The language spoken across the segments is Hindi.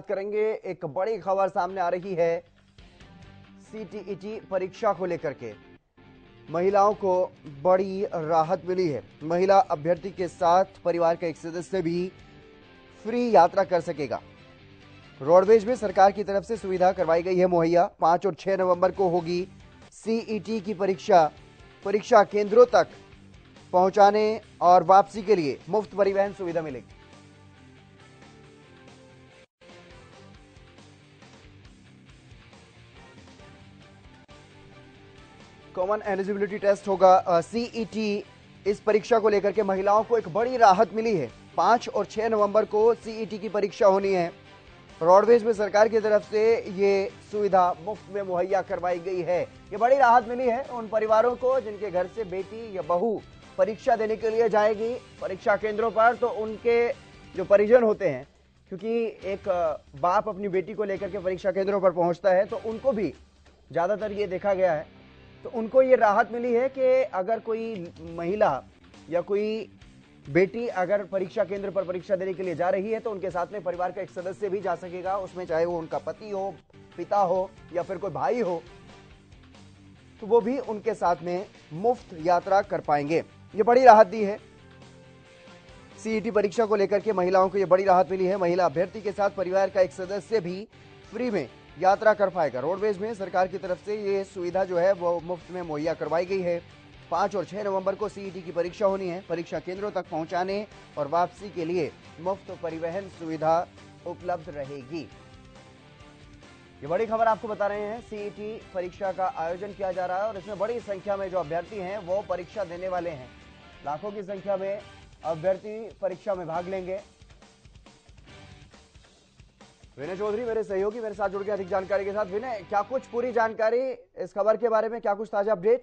करेंगे। एक बड़ी खबर सामने आ रही है सीटीईटी परीक्षा को लेकर के। महिलाओं को बड़ी राहत मिली है। महिला अभ्यर्थी के साथ परिवार का एक सदस्य भी फ्री यात्रा कर सकेगा। रोडवेज में सरकार की तरफ से सुविधा करवाई गई है मुहैया। 5 और 6 नवंबर को होगी सीईटी की परीक्षा। परीक्षा केंद्रों तक पहुंचाने और वापसी के लिए मुफ्त परिवहन सुविधा मिलेगी। कॉमन एलिजिबिलिटी टेस्ट होगा सीईटी। इस परीक्षा को लेकर के महिलाओं को एक बड़ी राहत मिली है। 5 और 6 नवंबर को सीईटी की परीक्षा होनी है। रोडवेज में सरकार की तरफ से ये सुविधा मुफ्त में मुहैया करवाई गई है। ये बड़ी राहत मिली है उन परिवारों को जिनके घर से बेटी या बहू परीक्षा देने के लिए जाएगी परीक्षा केंद्रों पर। तो उनके जो परिजन होते हैं, क्योंकि एक बाप अपनी बेटी को लेकर के परीक्षा केंद्रों पर पहुंचता है, तो उनको भी ज्यादातर ये देखा गया है, तो उनको ये राहत मिली है कि अगर कोई महिला या कोई बेटी अगर परीक्षा केंद्र पर परीक्षा देने के लिए जा रही है तो उनके साथ में परिवार का एक सदस्य भी जा सकेगा। उसमें चाहे वो उनका पति हो, पिता हो या फिर कोई भाई हो, तो वो भी उनके साथ में मुफ्त यात्रा कर पाएंगे। ये बड़ी राहत दी है सीईटी परीक्षा को लेकर के। महिलाओं को ये बड़ी राहत मिली है। महिला अभ्यर्थी के साथ परिवार का एक सदस्य भी फ्री में यात्रा कर पाएगा। रोडवेज में सरकार की तरफ से ये सुविधा जो है वो मुफ्त में मुहैया करवाई गई है। 5 और 6 नवंबर को सीईटी की परीक्षा होनी है। परीक्षा केंद्रों तक पहुंचाने और वापसी के लिए मुफ्त परिवहन सुविधा उपलब्ध रहेगी। ये बड़ी खबर आपको बता रहे हैं। सीईटी परीक्षा का आयोजन किया जा रहा है और इसमें बड़ी संख्या में जो अभ्यर्थी हैं वो परीक्षा देने वाले हैं। लाखों की संख्या में अभ्यर्थी परीक्षा में भाग लेंगे। विनय चौधरी मेरे सहयोगी मेरे साथ जुड़ के अधिक जानकारी के साथ। विनय, क्या कुछ पूरी जानकारी इस खबर के बारे में, क्या कुछ ताजा अपडेट?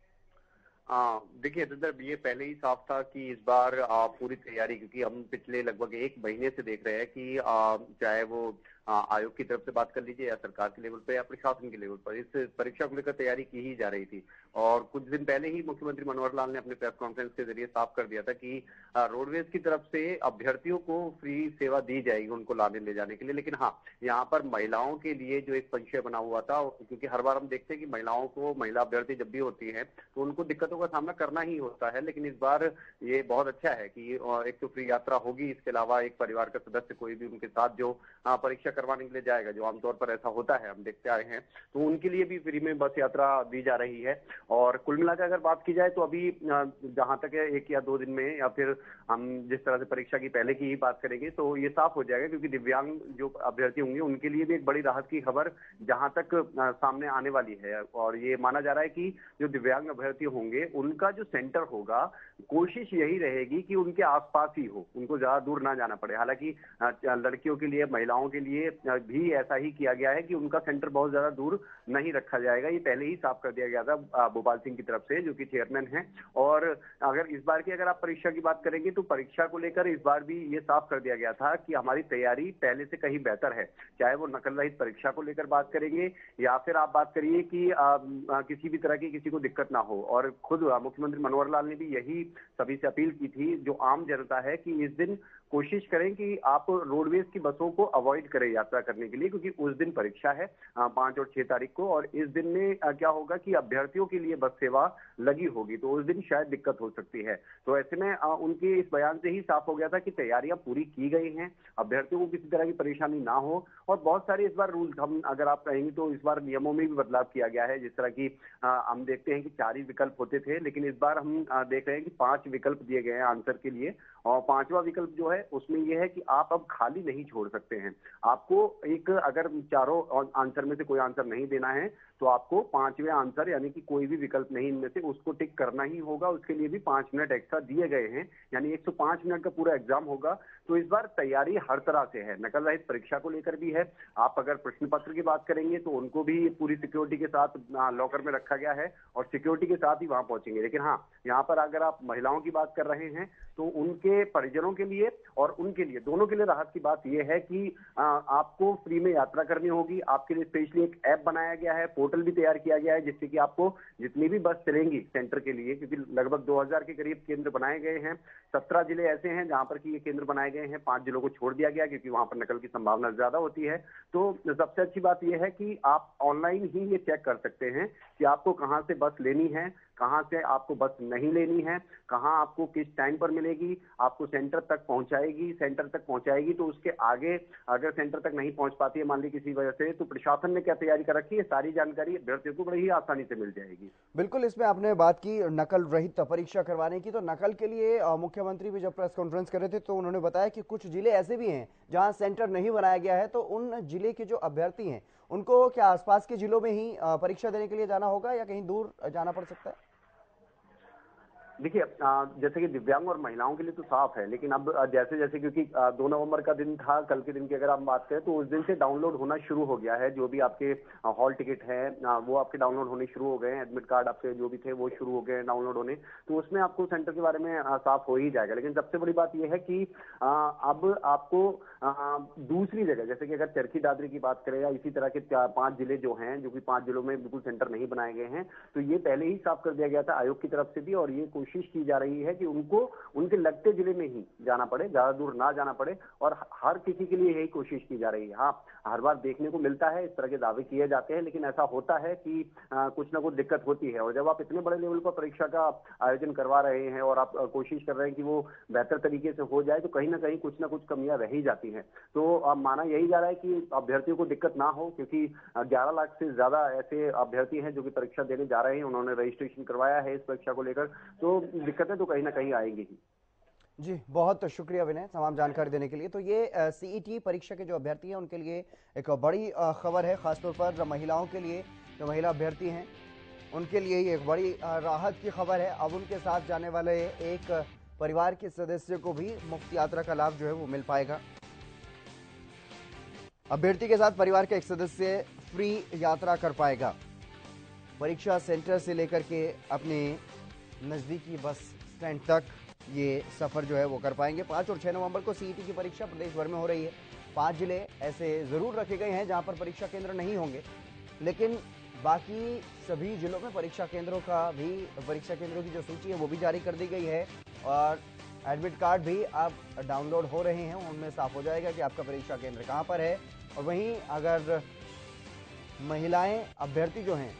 देखिए ये पहले ही साफ था कि इस बार पूरी तैयारी, क्योंकि हम पिछले लगभग 1 महीने से देख रहे हैं कि चाहे वो आयोग की तरफ से बात कर लीजिए या सरकार के लेवल पर या प्रशासन के लेवल पर, इस परीक्षा को लेकर तैयारी की ही जा रही थी। और कुछ दिन पहले ही मुख्यमंत्री मनोहर लाल ने अपने प्रेस कॉन्फ्रेंस के जरिए साफ कर दिया था कि रोडवेज की तरफ से अभ्यर्थियों को फ्री सेवा दी जाएगी उनको लाने ले जाने के लिए। लेकिन हाँ, यहाँ पर महिलाओं के लिए जो एक संशय बना हुआ था, क्योंकि हर बार हम देखते हैं कि महिला अभ्यर्थी जब भी होती है तो उनको दिक्कतों का सामना करना ही होता है। लेकिन इस बार ये बहुत अच्छा है कि एक तो फ्री यात्रा होगी, इसके अलावा एक परिवार का सदस्य कोई भी उनके साथ जो परीक्षा करवाने के लिए जाएगा, जो आमतौर पर ऐसा होता है, हम देखते आए हैं, तो उनके लिए भी फ्री में बस यात्रा दी जा रही है। और कुल मिलाकर अगर बात की जाए तो अभी जहां तक है 1 या 2 दिन में, या फिर हम जिस तरह से परीक्षा की पहले की ही बात करेंगे तो ये साफ हो जाएगा, क्योंकि दिव्यांग जो अभ्यर्थी होंगे उनके लिए भी एक बड़ी राहत की खबर जहां तक सामने आने वाली है। और ये माना जा रहा है कि जो दिव्यांग अभ्यर्थी होंगे उनका जो सेंटर होगा, कोशिश यही रहेगी कि उनके आसपास ही हो, उनको ज्यादा दूर ना जाना पड़े। हालांकि लड़कियों के लिए, महिलाओं के लिए भी ऐसा ही किया गया है कि उनका सेंटर बहुत ज्यादा दूर नहीं रखा जाएगा। ये पहले ही साफ कर दिया गया था भोपाल सिंह की तरफ से, जो कि चेयरमैन हैं। और अगर इस बार की अगर आप परीक्षा की बात करेंगे तो परीक्षा को लेकर इस बार भी ये साफ कर दिया गया था कि हमारी तैयारी पहले से कहीं बेहतर है। चाहे वो नकल रहित परीक्षा को लेकर बात करेंगे या फिर आप बात करिए कि किसी भी तरह की किसी को दिक्कत ना हो। और खुद मुख्यमंत्री मनोहर लाल ने भी यही सभी से अपील की थी, जो आम जनता है, कि इस दिन कोशिश करें कि आप रोडवेज की बसों को अवॉइड करें यात्रा करने के लिए, क्योंकि उस दिन परीक्षा है 5 और 6 तारीख को। और इस दिन में क्या होगा कि अभ्यर्थियों के लिए बस सेवा लगी होगी, तो उस दिन शायद दिक्कत हो सकती है। तो ऐसे में उनके इस बयान से ही साफ हो गया था कि तैयारियां पूरी की गई हैं, अभ्यर्थियों को किसी तरह की परेशानी ना हो। और बहुत सारे इस बार रूल, हम अगर आप कहेंगे तो इस बार नियमों में भी बदलाव किया गया है। जिस तरह की हम देखते हैं कि 4 ही विकल्प होते थे, लेकिन इस बार हम देख रहे हैं कि 5 विकल्प दिए गए हैं आंसर के लिए। और 5वां विकल्प जो है उसमें यह है कि आप अब खाली नहीं छोड़ सकते हैं। आपको एक, अगर चारों आंसर में से कोई आंसर नहीं देना है तो आपको 5वें आंसर, यानी कि कोई भी विकल्प नहीं इनमें से, उसको टिक करना ही होगा। उसके लिए भी 5 मिनट एक्स्ट्रा दिए गए हैं, यानी 105 मिनट का पूरा एग्जाम होगा। तो इस बार तैयारी हर तरह से है, नकल रहित परीक्षा को लेकर भी है। आप अगर प्रश्न पत्र की बात करेंगे तो उनको भी पूरी सिक्योरिटी के साथ लॉकर में रखा गया है और सिक्योरिटी के साथ ही वहां पहुंचेंगे। लेकिन हाँ, यहाँ पर अगर आप महिलाओं की बात कर रहे हैं तो उनके परिजनों के लिए और उनके लिए, दोनों के लिए राहत की बात यह है कि आपको फ्री में यात्रा करनी होगी। आपके लिए स्पेशली एक ऐप बनाया गया है, पोर्टल भी तैयार किया गया है, जिससे कि आपको जितनी भी बस चलेंगी सेंटर के लिए, क्योंकि लगभग 2000 के करीब केंद्र बनाए गए हैं, 17 जिले ऐसे हैं जहां पर कि ये केंद्र बनाए गए हैं, 5 जिलों को छोड़ दिया गया क्योंकि वहां पर नकल की संभावना ज्यादा होती है। तो सबसे अच्छी बात यह है कि आप ऑनलाइन ही ये चेक कर सकते हैं कि आपको कहां से बस लेनी है, कहां से आपको बस नहीं लेनी है, कहां आपको किस टाइम पर मिलेगी, आपको सेंटर तक पहुंचाएगी तो उसके आगे अगर सेंटर तक नहीं पहुंच पाती है मान ली किसी वजह से, तो प्रशासन ने क्या तैयारी कर रखी है, सारी जानकारी अभ्यर्थियों को बड़ी ही आसानी से मिल जाएगी। बिल्कुल, इसमें आपने बात की नकल रहित परीक्षा करवाने की, तो नकल के लिए मुख्यमंत्री भी जब प्रेस कॉन्फ्रेंस कर रहे थे तो उन्होंने बताया कि कुछ जिले ऐसे भी हैं जहां सेंटर नहीं बनाया गया है, तो उन जिले के जो अभ्यर्थी हैं उनको क्या आसपास के जिलों में ही परीक्षा देने के लिए जाना होगा या कहीं दूर जाना पड़ सकता है? देखिए, जैसे कि दिव्यांग और महिलाओं के लिए तो साफ है, लेकिन अब जैसे जैसे क्योंकि 2 नवंबर का दिन था, कल के दिन की अगर आप बात करें तो उस दिन से डाउनलोड होना शुरू हो गया है। जो भी आपके हॉल टिकट है वो आपके डाउनलोड होने शुरू हो गए हैं, एडमिट कार्ड आपके जो भी थे वो शुरू हो गए हैं डाउनलोड होने, तो उसमें आपको सेंटर के बारे में साफ हो ही जाएगा। लेकिन सबसे बड़ी बात यह है कि अब आपको दूसरी जगह, जैसे कि अगर चरखी दादरी की बात करें या इसी तरह के 5 जिले जो हैं, जो कि 5 जिलों में बिल्कुल सेंटर नहीं बनाए गए हैं, तो ये पहले ही साफ कर दिया गया था आयोग की तरफ से भी, और ये कोशिश की जा रही है कि उनको उनके लगते जिले में ही जाना पड़े, ज्यादा दूर ना जाना पड़े, और हर किसी के लिए यही कोशिश की जा रही है। हाँ, हर बार देखने को मिलता है, इस तरह के दावे किए जाते हैं, लेकिन ऐसा होता है कि कुछ ना कुछ दिक्कत होती है, और जब आप इतने बड़े लेवल पर परीक्षा का आयोजन करवा रहे हैं और आप कोशिश कर रहे हैं कि वो बेहतर तरीके से हो जाए, तो कहीं ना कहीं कुछ ना कुछ कमियां रह ही जाती हैं। तो अब माना यही जा रहा है कि अभ्यर्थियों को दिक्कत ना हो, क्योंकि 11 लाख से ज्यादा ऐसे अभ्यर्थी हैं जो कि परीक्षा देने जा रहे हैं, उन्होंने रजिस्ट्रेशन करवाया है इस परीक्षा को लेकर, तो दिक्कतें तो कहीं ना कहीं आएंगी ही। जी, बहुत शुक्रिया विनय तमाम जानकारी देने के लिए। तो ये सीईटी परीक्षा के जो अभ्यर्थी हैं उनके लिए एक बड़ी खबर है, खासतौर पर महिलाओं के लिए, जो महिला अभ्यर्थी हैं उनके लिए ही एक बड़ी राहत की खबर है। अब उनके साथ जाने वाले एक परिवार के सदस्य को भी मुफ्त यात्रा का लाभ जो है वो मिल पाएगा। अभ्यर्थी के साथ परिवार का एक सदस्य फ्री यात्रा कर पाएगा। परीक्षा सेंटर से लेकर के अपने नजदीकी बस स्टैंड तक ये सफर जो है वो कर पाएंगे। 5 और 6 नवंबर को सीईटी की परीक्षा प्रदेश भर में हो रही है। 5 जिले ऐसे जरूर रखे गए हैं जहां पर परीक्षा केंद्र नहीं होंगे, लेकिन बाकी सभी जिलों में परीक्षा केंद्रों की जो सूची है वो भी जारी कर दी गई है, और एडमिट कार्ड भी अब डाउनलोड हो रहे हैं, उनमें साफ हो जाएगा कि आपका परीक्षा केंद्र कहां पर है। और वहीं अगर महिलाएं अभ्यर्थी जो हैं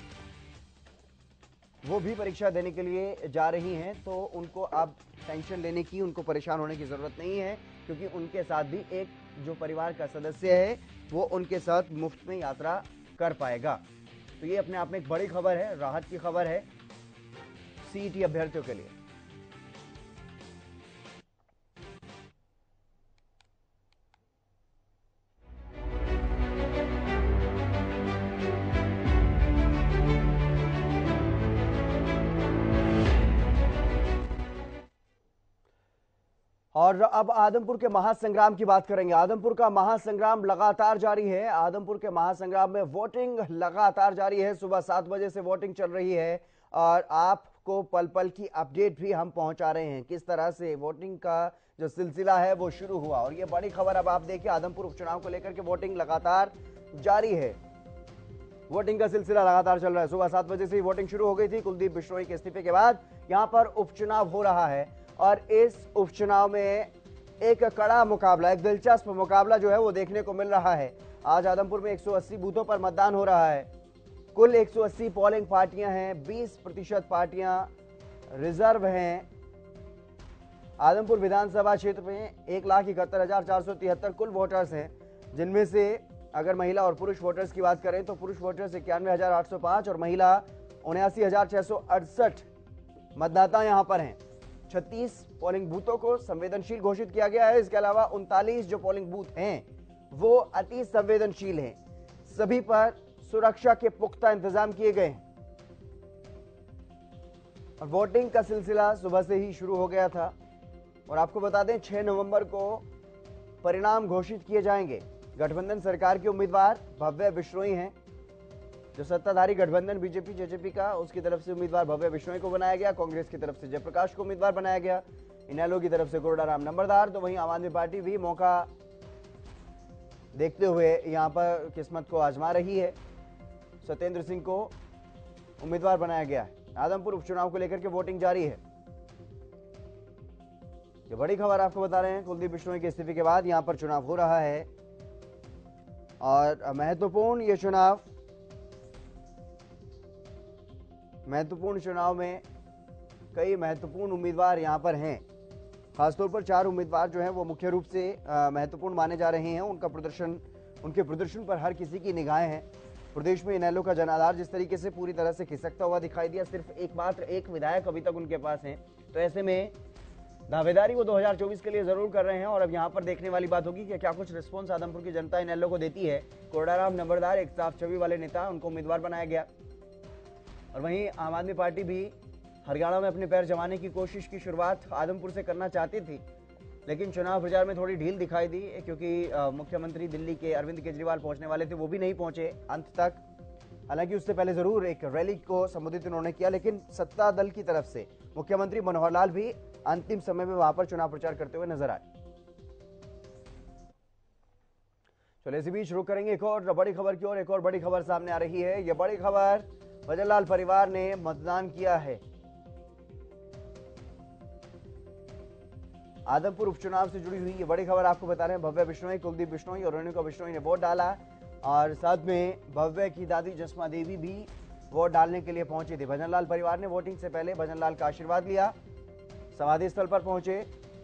वो भी परीक्षा देने के लिए जा रही हैं, तो उनको अब टेंशन लेने की, उनको परेशान होने की जरूरत नहीं है, क्योंकि उनके साथ भी एक जो परिवार का सदस्य है वो उनके साथ मुफ्त में यात्रा कर पाएगा। तो ये अपने आप में एक बड़ी खबर है, राहत की खबर है सीईटी अभ्यर्थियों के लिए। और अब आदमपुर के महासंग्राम की बात करेंगे। आदमपुर का महासंग्राम लगातार जारी है। आदमपुर के महासंग्राम में वोटिंग लगातार जारी है। सुबह 7 बजे से वोटिंग चल रही है और आपको पल पल की अपडेट भी हम पहुंचा रहे हैं, किस तरह से वोटिंग का जो सिलसिला है वो शुरू हुआ। और ये बड़ी खबर अब आप देखिए, आदमपुर उपचुनाव को लेकर के वोटिंग लगातार जारी है। वोटिंग का सिलसिला लगातार चल रहा है। सुबह 7 बजे से ही वोटिंग शुरू हो गई थी। कुलदीप बिश्नोई के इस्तीफे के बाद यहां पर उपचुनाव हो रहा है, और इस उपचुनाव में एक कड़ा मुकाबला, एक दिलचस्प मुकाबला जो है वो देखने को मिल रहा है। आज आदमपुर में 180 बूथों पर मतदान हो रहा है। कुल 180 पोलिंग पार्टियां हैं, 20% पार्टियां रिजर्व हैं। आदमपुर विधानसभा क्षेत्र में 1,71,473 कुल वोटर्स हैं, जिनमें से अगर महिला और पुरुष वोटर्स की बात करें तो पुरुष वोटर्स 91,805 और महिला 79,668 मतदाता यहां पर हैं। 36 पोलिंग बूथों को संवेदनशील घोषित किया गया है। इसके अलावा 39 जो पोलिंग बूथ हैं वो अति संवेदनशील हैं। सभी पर सुरक्षा के पुख्ता इंतजाम किए गए हैं। और वोटिंग का सिलसिला सुबह से ही शुरू हो गया था। और आपको बता दें 6 नवंबर को परिणाम घोषित किए जाएंगे। गठबंधन सरकार के उम्मीदवार भव्य बिश्नोई हैं। जो सत्ताधारी गठबंधन बीजेपी जेजेपी का, उसकी तरफ से उम्मीदवार भव्य बिश्नोई को बनाया गया। कांग्रेस की तरफ से जयप्रकाश को उम्मीदवार बनाया गया। इनेलो की तरफ से कोरडाराम नंबरदार। तो वहीं आम आदमी पार्टी भी मौका देखते हुए यहां पर किस्मत को आजमा रही है। सत्येंद्र सिंह को उम्मीदवार बनाया गया है। आदमपुर उपचुनाव को लेकर के वोटिंग जारी है। ये बड़ी खबर आपको बता रहे हैं। कुलदीप बिश्नोई के इस्तीफे के बाद यहां पर चुनाव हो रहा है और महत्वपूर्ण चुनाव में कई महत्वपूर्ण उम्मीदवार यहां पर हैं। खासतौर पर 4 उम्मीदवार जो हैं वो मुख्य रूप से महत्वपूर्ण माने जा रहे हैं। उनके प्रदर्शन पर हर किसी की निगाहें हैं। प्रदेश में इनेलो का जनाधार जिस तरीके से पूरी तरह से खिसकता हुआ दिखाई दिया, सिर्फ एक विधायक अभी तक उनके पास है। तो ऐसे में दावेदारी वो 2024 के लिए जरूर कर रहे हैं और अब यहाँ पर देखने वाली बात होगी कि क्या कुछ रिस्पॉन्स आदमपुर की जनता इनेलो को देती है। कोरडाराम नंबरदार एक साफ छवि वाले नेता, उनको उम्मीदवार बनाया गया। और वहीं आम आदमी पार्टी भी हरियाणा में अपने पैर जमाने की कोशिश की शुरुआत आदमपुर से करना चाहती थी, लेकिन चुनाव प्रचार में थोड़ी ढील दिखाई दी क्योंकि मुख्यमंत्री दिल्ली के अरविंद केजरीवाल पहुंचने वाले थे, वो भी नहीं पहुंचे अंत तक। हालांकि उससे पहले जरूर एक रैली को संबोधित उन्होंने किया, लेकिन सत्ता दल की तरफ से मुख्यमंत्री मनोहर लाल भी अंतिम समय में वहां पर चुनाव प्रचार करते हुए नजर आए। चलिए इसी बीच रुक करेंगे एक और बड़ी खबर की ओर। एक और बड़ी खबर सामने आ रही है। यह बड़ी खबर, भजनलाल परिवार ने मतदान किया है। आदमपुर उपचुनाव से जुड़ी हुई ये बड़ी खबर आपको बता रहे हैं। भव्य बिश्नोई, कुलदीप बिश्नोई और रेणुका बिश्नोई ने वोट डाला और साथ में भव्य की दादी जसमा देवी भी वोट डालने के लिए पहुंची थी। भजनलाल परिवार ने वोटिंग से पहले भजनलाल का आशीर्वाद लिया, समाधि स्थल पर पहुंचे।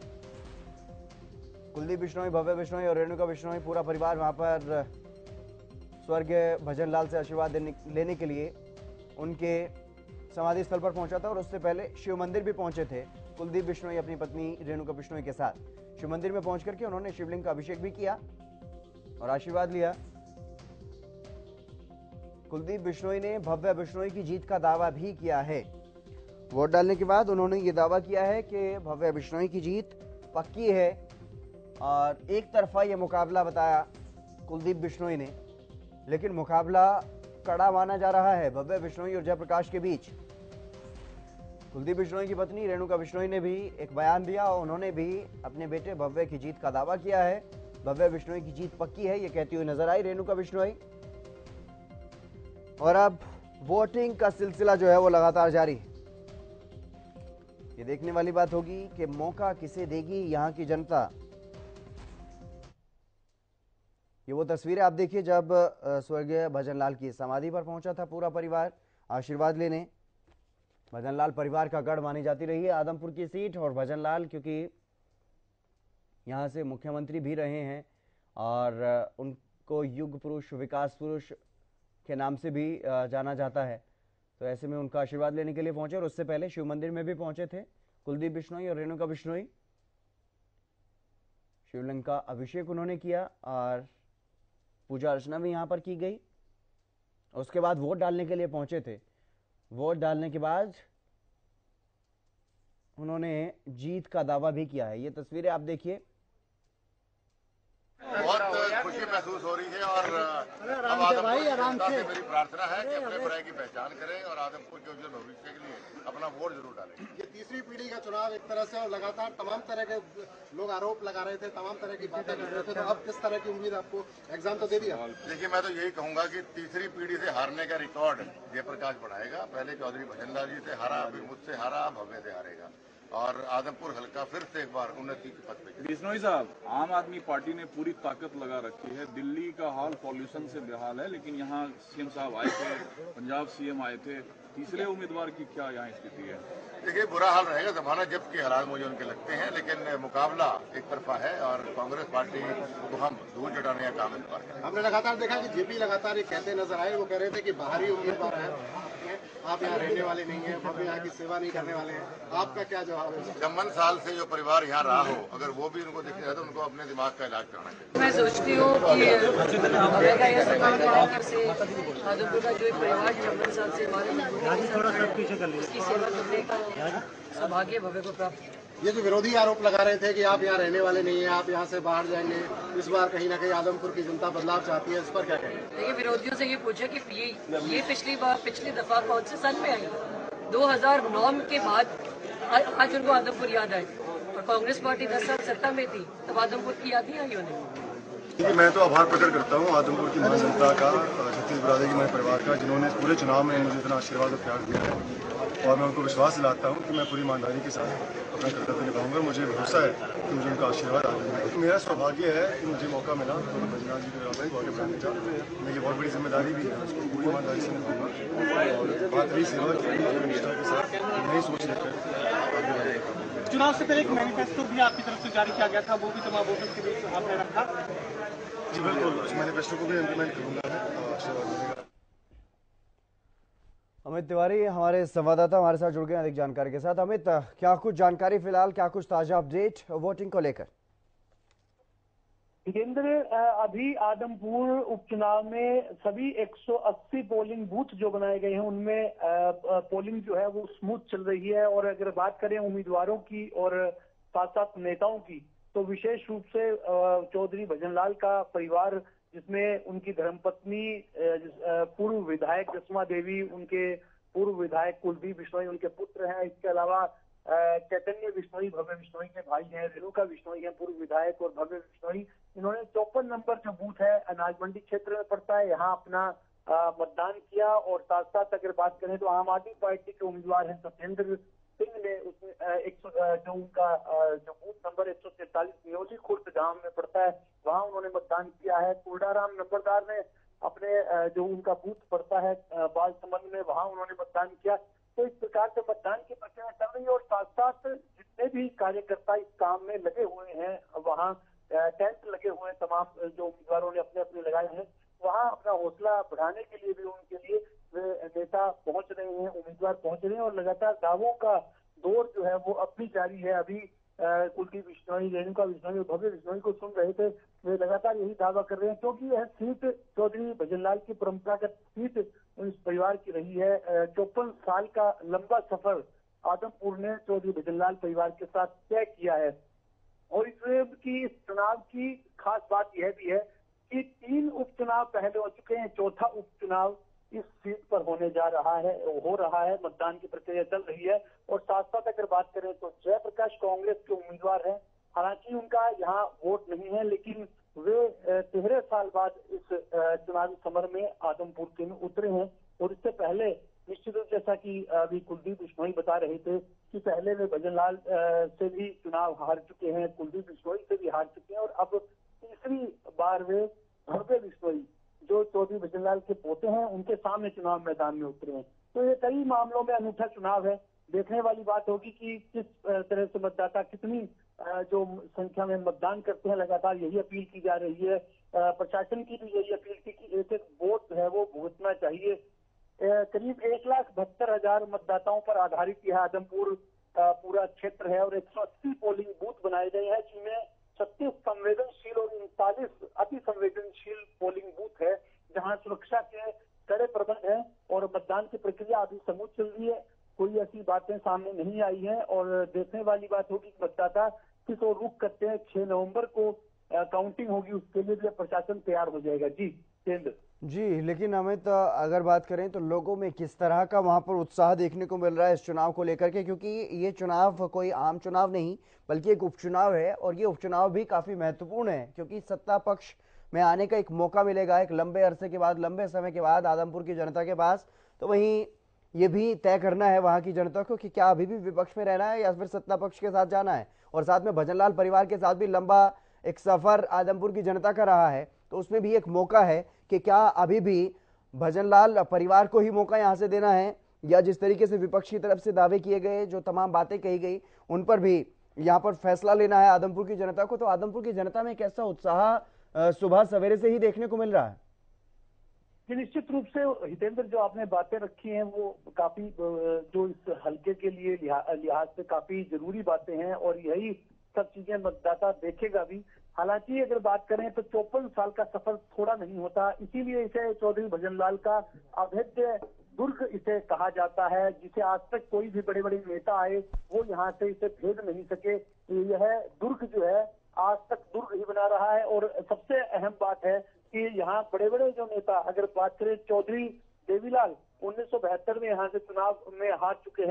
कुलदीप बिश्नोई, भव्य बिश्नोई और रेणुका बिश्नोई पूरा परिवार वहां पर स्वर्गीय भजनलाल से आशीर्वाद लेने के लिए उनके समाधि स्थल पर पहुंचा था और उससे पहले शिव मंदिर भी पहुंचे थे। कुलदीप बिश्नोई अपनी पत्नी रेणुका बिश्नोई के साथ शिव मंदिर में पहुंच करके उन्होंने शिवलिंग का अभिषेक भी किया और आशीर्वाद लिया। कुलदीप बिश्नोई ने भव्य बिश्नोई की जीत का दावा भी किया है। वोट डालने के बाद उन्होंने ये दावा किया है कि भव्य बिश्नोई की जीत पक्की है और एक तरफा ये मुकाबला बताया कुलदीप बिश्नोई ने, लेकिन मुकाबला कड़ा माना जा रहा है भव्य बिश्नोई और जयप्रकाश के बीच। कुलदीप बिश्नोई की पत्नी रेणुका बिश्नोई ने भी एक बयान दिया और उन्होंने भी अपने बेटे भव्य की जीत का दावा किया है। भव्य बिश्नोई की जीत पक्की है, ये कहती हुई नजर आई रेणुका बिश्नोई। और अब वोटिंग का सिलसिला जो है वो लगातार जारी है। ये देखने वाली बात होगी कि मौका किसे देगी यहां की जनता। ये वो तस्वीरें आप देखिए जब स्वर्गीय भजनलाल की समाधि पर पहुंचा था पूरा परिवार आशीर्वाद लेने। भजनलाल परिवार का गढ़ मानी जाती रही है आदमपुर की सीट, और भजनलाल क्योंकि यहां से मुख्यमंत्री भी रहे हैं और उनको युग पुरुष, विकास पुरुष के नाम से भी जाना जाता है, तो ऐसे में उनका आशीर्वाद लेने के लिए पहुंचे और उससे पहले शिव मंदिर में भी पहुंचे थे कुलदीप बिश्नोई और रेणुका बिश्नोई। शिवलिंग का अभिषेक उन्होंने किया और पूजा अर्चना भी यहां पर की गई। उसके बाद वोट डालने के लिए पहुंचे थे। वोट डालने के बाद उन्होंने जीत का दावा भी किया है। ये तस्वीरें आप देखिए। बहुत खुशी महसूस हो रही है और अब आदमपुर की जनता से मेरी प्रार्थना है कि अपने बुराई की पहचान करें और आदमपुर के उज्जवल भविष्य के लिए अपना वोट जरूर डालें। ये तीसरी पीढ़ी का चुनाव एक तरह से, और लगातार तमाम तरह के लोग आरोप लगा रहे थे, तमाम तरह की बातें कर रहे थे, तो अब किस तरह की उम्मीद आपको? एग्जाम तो दे दिया। देखिए, मैं तो यही कहूंगा कि तीसरी पीढ़ी से हारने का रिकॉर्ड जयप्रकाश बढ़ाएगा। पहले चौधरी भजनलाल जी से हारा, अभी मुझसे हारा, भव्य से हारेगा और आदमपुर हल्का फिर से एक बार उन्नति के पथ पे। बिश्नोई साहब, आम आदमी पार्टी ने पूरी ताकत लगा रखी है। दिल्ली का हाल पॉल्यूशन से बेहाल है, लेकिन यहाँ सीएम साहब आए थे, पंजाब सीएम आए थे। तीसरे उम्मीदवार की क्या यहाँ स्थिति है? देखिए, बुरा हाल रहेगा, जमाना जब के हालात मुझे उनके लगते हैं, लेकिन मुकाबला एक तरफा है और कांग्रेस पार्टी को हम धूल चटाने का काम इस बार। हमने लगातार देखा कि जेपी लगातार ये कहते नजर आए, वो कह रहे थे कि बाहरी उम्मीदवार है, आप यहाँ रहने वाले नहीं है, आप यहाँ की सेवा नहीं करने वाले हैं। आपका क्या जवाब है? 56 साल से जो परिवार यहाँ रहा हो, अगर वो भी उनको दिख रहा है तो उनको अपने दिमाग का इलाज करना चाहिए। मैं सोचती हूँ कि आदमपुर का जो परिवार 56 साल से उसकी सेवा करने का सौभाग्य भव्य को प्राप्त। ये जो विरोधी आरोप लगा रहे थे कि आप यहाँ रहने वाले नहीं है, आप यहाँ से बाहर जाएंगे, इस बार कहीं ना कहीं आदमपुर की जनता बदलाव चाहती है, इस पर क्या कहेंगे? देखिए, विरोधियों से ये पूछे कि ये पिछली दफा कौन से सन में आई? 2009 के बाद आज उनको आदमपुर याद आए और और कांग्रेस पार्टी 10 साल सत्ता में थी, तब आदमपुर की याद नहीं आई उन्हें? देखिए, मैं तो आभार प्रकट करता हूँ आदमपुर की महान जनता का, छत्तीस बिरादरी के मेरे परिवार का, जिन्होंने पूरे चुनाव में मुझे इतना आशीर्वाद और प्यार दिया है। और मैं उनको विश्वास दिलाता हूँ कि मैं पूरी ईमानदारी के साथ अपना कर्तव्य निभाऊंगा। मुझे भरोसा है कि मुझे उनका आशीर्वाद आगे मिलेगा। मेरा सौभाग्य है कि मुझे मौका मिला तो भजनलाल जी के बराबर वाकई बनाने का। मेरी बहुत बड़ी जिम्मेदारी भी है, उसको पूरी ईमानदारी से निभाऊंगा और बात रही सेवा की निष्ठा के साथ नई सोच लेकर आगे बढ़ेगा। चुनाव से पहले एक मैनिफेस्टो भी आपकी तरफ से जारी किया गया था, वो भी तमाम वोटर्स के बीच आपने रखा। जी बिल्कुल, उस मैनिफेस्टो को भी इम्प्लीमेंट करूंगा मैं। आशीर्वाद मिलेगा। अमित तिवारी हमारे संवाददाता हमारे साथ जुड़ गए अधिक जानकारी के साथ। अमित, क्या कुछ जानकारी फिलहाल, क्या कुछ ताजा अपडेट वोटिंग को लेकर? जितेंद्र, अभी आदमपुर उपचुनाव में सभी 180 पोलिंग बूथ जो बनाए गए हैं उनमें पोलिंग जो है वो स्मूथ चल रही है। और अगर बात करें उम्मीदवारों की और साथ साथ नेताओं की, तो विशेष रूप से चौधरी भजनलाल का परिवार, जिसमें उनकी धर्मपत्नी पूर्व विधायक जसमा देवी, उनके पूर्व विधायक कुलदीप बिश्नोई उनके पुत्र हैं। इसके अलावा चैतन्य बिश्नोई, भव्य बिश्नोई के भाई हैं, रेणुका बिश्नोई हैं पूर्व विधायक, और भव्य बिश्नोई, इन्होंने 54 नंबर जो बूथ है अनाज मंडी क्षेत्र में पड़ता है, यहाँ अपना मतदान किया। और साथ साथ अगर बात करें तो आम आदमी पार्टी के उम्मीदवार हैं सत्येंद्र सिंह ने उसमें जो उनका जो बूथ नंबर 143 न्योली खुर्द गांव में पड़ता है, वहां उन्होंने मतदान किया है। कोडाराम नंबरदार ने अपने जो उनका बूथ पड़ता है बाल संबंध में, वहां उन्होंने मतदान किया। तो इस प्रकार से मतदान की प्रक्रिया चल रही है। और साथ साथ जितने भी कार्यकर्ता इस काम में लगे हुए हैं, वहाँ टेंट लगे हुए हैं, तमाम जो उम्मीदवारों ने अपने अपने लगाए हैं, वहाँ अपना हौसला बढ़ाने के लिए भी उनके लिए वे नेता पहुंच रहे हैं, उम्मीदवार पहुंच रहे हैं। और लगातार दावों का दौर जो है वो अब भी जारी है। अभी कुलदीप बिश्नोई, रेणुका बिश्नोई और भव्य बिश्नोई को सुन रहे थे, वे लगातार यही दावा कर रहे हैं, क्योंकि यह सीट चौधरी भजनलाल की परंपरागत सीट इस परिवार की रही है। 54 साल का लंबा सफर आदमपुर ने चौधरी भजनलाल परिवार के साथ तय किया है। और इस चुनाव की खास बात यह भी है कि 3 उपचुनाव पहले हो चुके हैं, चौथा उपचुनाव इस सीट पर होने जा रहा है, हो रहा है, मतदान की प्रक्रिया चल रही है। और साथ साथ अगर बात करें तो जयप्रकाश कांग्रेस के उम्मीदवार हैं, हालांकि उनका यहाँ वोट नहीं है, लेकिन वे 13 साल बाद इस चुनावी समर में आदमपुर के में उतरे हैं। और इससे पहले निश्चित रूप जैसा कि अभी कुलदीप बिश्नोई बता रहे थे कि पहले वे भजनलाल से भी चुनाव हार चुके हैं, कुलदीप बिश्नोई से भी हार चुके हैं, और अब तीसरी बार वे भव्य बिश्नोई जो चौधरी भजनलाल के पोते हैं उनके सामने चुनाव मैदान में उतरे हैं। तो ये कई मामलों में अनूठा चुनाव है। देखने वाली बात होगी कि किस तरह से मतदाता कितनी जो संख्या में मतदान करते हैं। लगातार यही अपील की जा रही है, प्रशासन की भी यही अपील थी कि एक एक वोट जो है वो भुगतना चाहिए। करीब 1,72,000 मतदाताओं पर आधारित यह आदमपुर पूरा क्षेत्र है और 180 पोलिंग बूथ बनाए गए हैं, जिनमें 36 संवेदनशील और 39 अति संवेदनशील पोलिंग बूथ है, जहां सुरक्षा के कड़े प्रबंध हैं और मतदान की प्रक्रिया अभी समूह चल रही है। कोई ऐसी बातें सामने नहीं आई हैं और देखने वाली बात होगी कि मतदाता किस ओर रुख करते हैं। 6 नवंबर को काउंटिंग होगी, उसके लिए भी प्रशासन तैयार हो जाएगा। जी केंद्र जी, लेकिन अमित, अगर बात करें तो लोगों में किस तरह का वहां पर उत्साह देखने को मिल रहा है इस चुनाव को लेकर के, क्योंकि ये चुनाव कोई आम चुनाव नहीं बल्कि एक उपचुनाव है और ये उपचुनाव भी काफी महत्वपूर्ण है, क्योंकि सत्ता पक्ष में आने का एक मौका मिलेगा एक लंबे अरसे के बाद, लंबे समय के बाद आदमपुर की जनता के पास। तो वहीं ये भी तय करना है वहां की जनता को कि क्या अभी भी विपक्ष में रहना है या फिर सत्ता पक्ष के साथ जाना है। और साथ में भजनलाल परिवार के साथ भी लंबा एक सफर आदमपुर की जनता का रहा है, तो उसमें भी एक मौका है कि क्या अभी भी भजनलाल परिवार को ही मौका यहां से देना है, या जिस तरीके से विपक्ष की तरफ से दावे किए गए, जो तमाम बातें कही गई, उन पर भी यहां पर फैसला लेना है आदमपुर की जनता को। तो आदमपुर की जनता में कैसा उत्साह सुबह सवेरे से ही देखने को मिल रहा है? निश्चित रूप से हितेंद्र, जो आपने बातें रखी हैं वो काफी जो इस हल्के के लिए लिहाज से काफी जरूरी बातें हैं और यही सब चीजें मतदाता देखेगा भी। हालांकि अगर बात करें तो 54 साल का सफर थोड़ा नहीं होता, इसीलिए इसे चौधरी भजनलाल का अभेद्य दुर्ग इसे कहा जाता है, जिसे आज तक कोई भी बड़े बड़े नेता आए वो यहाँ से इसे भेद नहीं सके। यह दुर्ग जो है आज तक दुर्ग ही बना रहा है। और सबसे अहम बात है कि यहाँ बड़े बड़े जो नेता, अगर बात करें चौधरी देवीलाल 1972 में यहाँ से चुनाव में हार चुके हैं,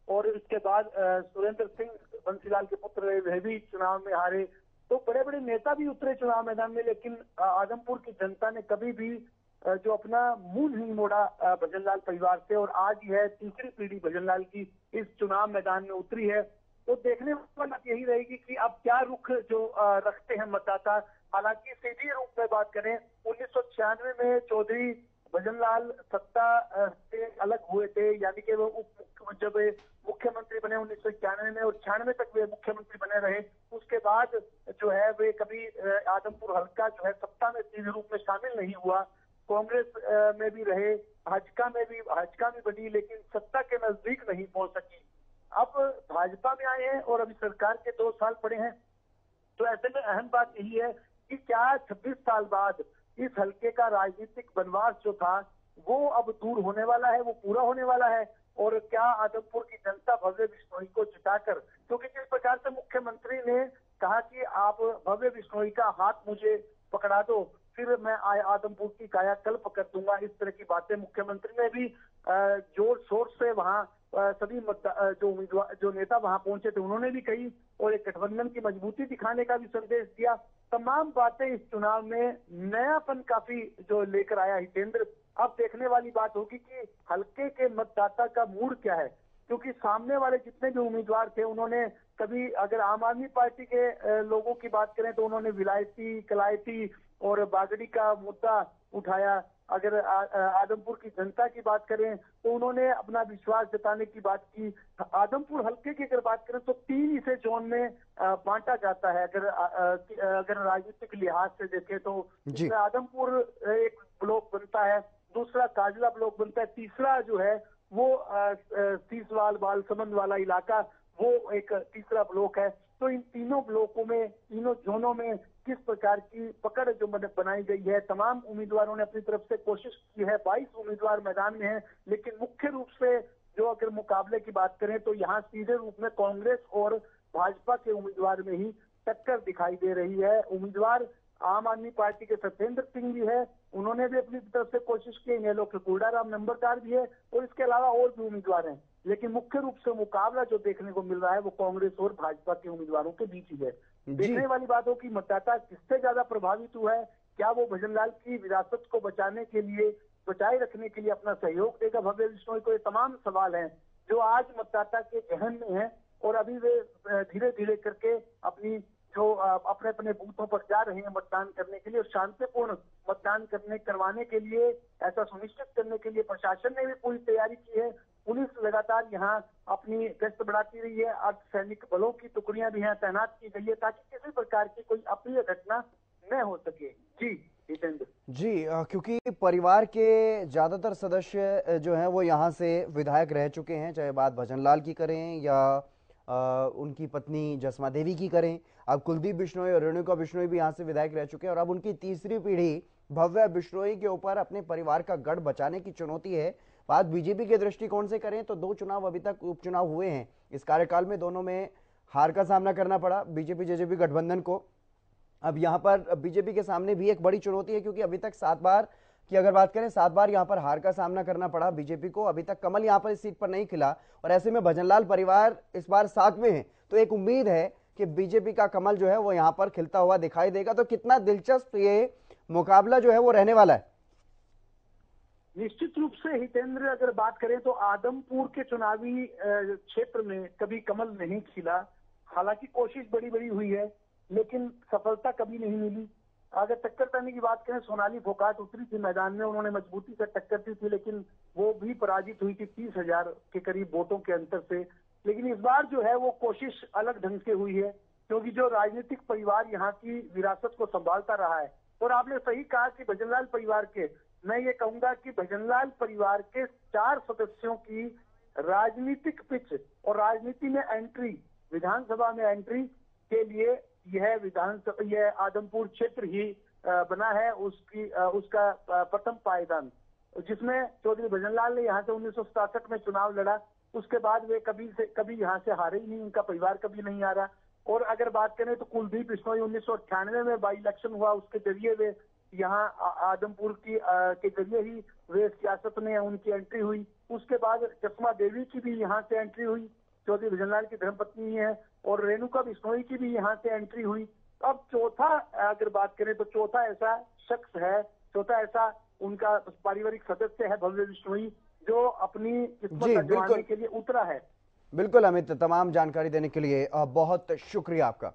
और इसके बाद सुरेंद्र सिंह बंसीलाल के पुत्र रहे, वह भी चुनाव में हारे। तो बड़े बड़े नेता भी उतरे चुनाव मैदान में, लेकिन आदमपुर की जनता ने कभी भी जो अपना मुंह नहीं मोड़ा भजनलाल परिवार से। और आज यह तीसरी पीढ़ी भजनलाल की इस चुनाव मैदान में उतरी है। तो देखने वाली बात यही रहेगी कि अब क्या रुख जो रखते हैं मतदाता। हालांकि सीधी रूप में बात करें, 1996 में चौधरी भजनलाल सत्ता से अलग हुए थे, यानी कि वो जब मुख्यमंत्री बने 1991 में, और 96 तक वे मुख्यमंत्री बने रहे। उसके बाद जो है वे कभी आदमपुर हल्का जो है सत्ता में सीधे रूप में शामिल नहीं हुआ। कांग्रेस में भी रहे, भाजपा भी बनी, लेकिन सत्ता के नजदीक नहीं पहुंच सकी। अब भाजपा में आए हैं और अभी सरकार के 2 साल पड़े हैं। तो ऐसे में अहम बात यही है कि क्या 26 साल बाद इस हल्के का राजनीतिक वनवास जो था वो अब दूर होने वाला है, वो पूरा होने वाला है। और क्या आदमपुर की जनता भव्य बिश्नोई को जिताकर, क्योंकि जिस प्रकार से मुख्यमंत्री ने कहा कि आप भव्य बिश्नोई का हाथ मुझे पकड़ा दो, फिर मैं आदमपुर की कायाकल्प कर दूंगा, इस तरह की बातें मुख्यमंत्री ने भी जोर शोर से वहां सभी जो उम्मीदवार जो नेता वहां पहुंचे थे उन्होंने भी कही, और एक गठबंधन की मजबूती दिखाने का भी संदेश दिया। तमाम बातें इस चुनाव में नयापन काफी जो लेकर आया हितेंद्र। अब देखने वाली बात होगी कि हल्के के मतदाता का मूड क्या है, क्योंकि सामने वाले जितने भी उम्मीदवार थे उन्होंने कभी, अगर आम आदमी पार्टी के लोगों की बात करें तो उन्होंने विलायती, कलायती और बागड़ी का मुद्दा उठाया। अगर आदमपुर की जनता की बात करें तो उन्होंने अपना विश्वास जताने की बात की। आदमपुर हल्के की अगर बात करें तो 3 इसे जोन में बांटा जाता है। अगर राजनीतिक लिहाज से देखें तो इसमें आदमपुर एक ब्लॉक बनता है, दूसरा काजला ब्लॉक बनता है, तीसरा जो है वो तीसवाल बालसमंद वाला इलाका, वो एक तीसरा ब्लॉक है। तो इन तीनों ब्लॉकों में, तीनों जोनों में किस प्रकार की पकड़ जो बनाई गई है, तमाम उम्मीदवारों ने अपनी तरफ से कोशिश की है। 22 उम्मीदवार मैदान में हैं, लेकिन मुख्य रूप से जो अगर मुकाबले की बात करें तो यहाँ सीधे रूप में कांग्रेस और भाजपा के उम्मीदवार में ही टक्कर दिखाई दे रही है। उम्मीदवार आम आदमी पार्टी के सत्येंद्र सिंह भी है, उन्होंने भी अपनी तरफ से कोशिश की। इनेलो के कुलडाराम नंबरदार भी है, और इसके अलावा और भी उम्मीदवार हैं। लेकिन मुख्य रूप से मुकाबला जो देखने को मिल रहा है वो कांग्रेस और भाजपा के उम्मीदवारों के बीच ही है। देखने वाली बात हो कि मतदाता किससे ज्यादा प्रभावित हुआ है। क्या वो भजनलाल की विरासत को बचाए रखने के लिए अपना सहयोग देगा भव्य बिश्नोई को? ये तमाम सवाल हैं जो आज मतदाता के जहन में है, और अभी वे धीरे धीरे करके अपने अपने बूथों पर जा रहे हैं मतदान करने के लिए। और शांतिपूर्ण मतदान करवाने के लिए, ऐसा सुनिश्चित करने के लिए प्रशासन ने भी पूरी तैयारी की है। पुलिस लगातार यहाँ अपनी गश्त बढ़ाती रही है, अर्धसैनिक बलों की टुकड़ियां भी यहाँ तैनात की गई है, ताकि किसी प्रकार की कोई अप्रिय घटना न हो सके। जी जितेंद्र जी, क्योंकि परिवार के ज्यादातर सदस्य जो हैं वो यहाँ से विधायक रह चुके हैं, चाहे बात भजनलाल की करें या उनकी पत्नी जसमा देवी की करें। अब कुलदीप बिश्नोई और रेणुका बिश्नोई भी यहाँ से विधायक रह चुके हैं, और अब उनकी तीसरी पीढ़ी भव्य बिश्नोई के ऊपर अपने परिवार का गढ़ बचाने की चुनौती है। बात बीजेपी के दृष्टिकोण से करें तो 2 चुनाव अभी तक उपचुनाव हुए हैं इस कार्यकाल में, दोनों में हार का सामना करना पड़ा बीजेपी जेजेपी गठबंधन को। अब यहाँ पर बीजेपी के सामने भी एक बड़ी चुनौती है, क्योंकि अभी तक 7 बार की अगर बात करें 7 बार यहाँ पर हार का सामना करना पड़ा बीजेपी को। अभी तक कमल यहाँ पर इस सीट पर नहीं खिला, और ऐसे में भजनलाल परिवार इस बार 7 में है, तो एक उम्मीद है कि बीजेपी का कमल जो है वो यहाँ पर खिलता हुआ दिखाई देगा। तो कितना दिलचस्प ये मुकाबला जो है वो रहने वाला है? निश्चित रूप से हितेंद्र, अगर बात करें तो आदमपुर के चुनावी क्षेत्र में कभी कमल नहीं खिला। हालांकि कोशिश बड़ी बड़ी हुई है, लेकिन सफलता कभी नहीं मिली। अगर टक्कर देने की बात करें, सोनाली फोकाट उतरी थी मैदान में, उन्होंने मजबूती से टक्कर दी थी, लेकिन वो भी पराजित हुई थी 30,000 के करीब वोटों के अंतर से। लेकिन इस बार जो है वो कोशिश अलग ढंग से हुई है, क्योंकि जो राजनीतिक परिवार यहाँ की विरासत को संभालता रहा है, और आपने सही कहा कि भजनलाल परिवार के, मैं ये कहूंगा कि भजनलाल परिवार के 4 सदस्यों की राजनीतिक पिच और राजनीति में एंट्री, विधानसभा में एंट्री के लिए यह आदमपुर क्षेत्र ही बना है उसका प्रथम पायदान, जिसमें चौधरी भजनलाल ने यहाँ से 1967 में चुनाव लड़ा। उसके बाद वे कभी यहाँ से हारे ही नहीं, उनका परिवार कभी नहीं हारा। और अगर बात करें तो कुलदीप बिश्नोई 1998 में बाई इलेक्शन हुआ, उसके जरिए वे यहाँ आदमपुर की के जरिए ही वे सियासत में उनकी एंट्री हुई। उसके बाद चश्मा देवी की भी यहाँ से एंट्री हुई, चौधरी भजनलाल की धर्मपत्नी है, और रेणुका बिश्नोई की भी यहाँ से एंट्री हुई। अब चौथा अगर बात करें तो चौथा ऐसा शख्स है, चौथा ऐसा उनका पारिवारिक सदस्य है भव्य बिश्नोई, जो अपनी किस्मत आजमाने के लिए उतरा है। बिल्कुल अमित, तमाम जानकारी देने के लिए बहुत शुक्रिया आपका।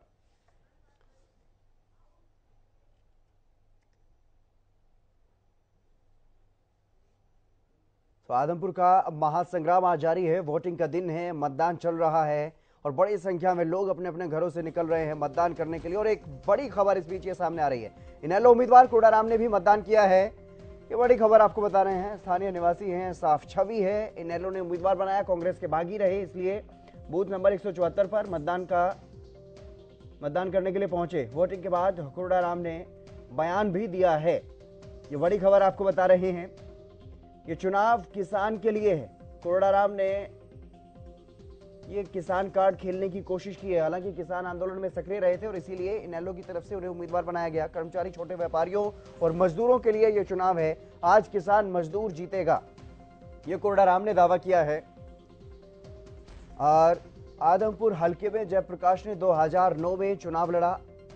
तो आदमपुर का महासंग्राम आज जारी है। वोटिंग का दिन है, मतदान चल रहा है और बड़ी संख्या में लोग अपने अपने घरों से निकल रहे हैं मतदान करने के लिए। और एक बड़ी खबर इस बीच ये सामने आ रही है, इनेलो उम्मीदवार कोडाराम ने भी मतदान किया है। ये बड़ी खबर आपको बता रहे हैं, स्थानीय निवासी हैं, साफ छवि है। इनेलो ने उम्मीदवार बनाया, कांग्रेस के बागी रहे, इसलिए बूथ नंबर 174 पर मतदान करने के लिए पहुंचे। वोटिंग के बाद कोडाराम ने बयान भी दिया है। ये बड़ी खबर आपको बता रहे हैं, ये चुनाव किसान के लिए है। कोडाराम ने ये किसान कार्ड खेलने की कोशिश की है। हालांकि किसान आंदोलन में सक्रिय रहे थे और इसीलिए इनेलो की तरफ से उन्हें उम्मीदवार बनाया गया। कर्मचारी, छोटे व्यापारियों और मजदूरों के लिए ये चुनाव है। आज किसान मजदूर जीतेगा, ये कोडाराम ने दावा किया है। और आदमपुर हलके में जयप्रकाश ने 2009 में चुनाव लड़ा,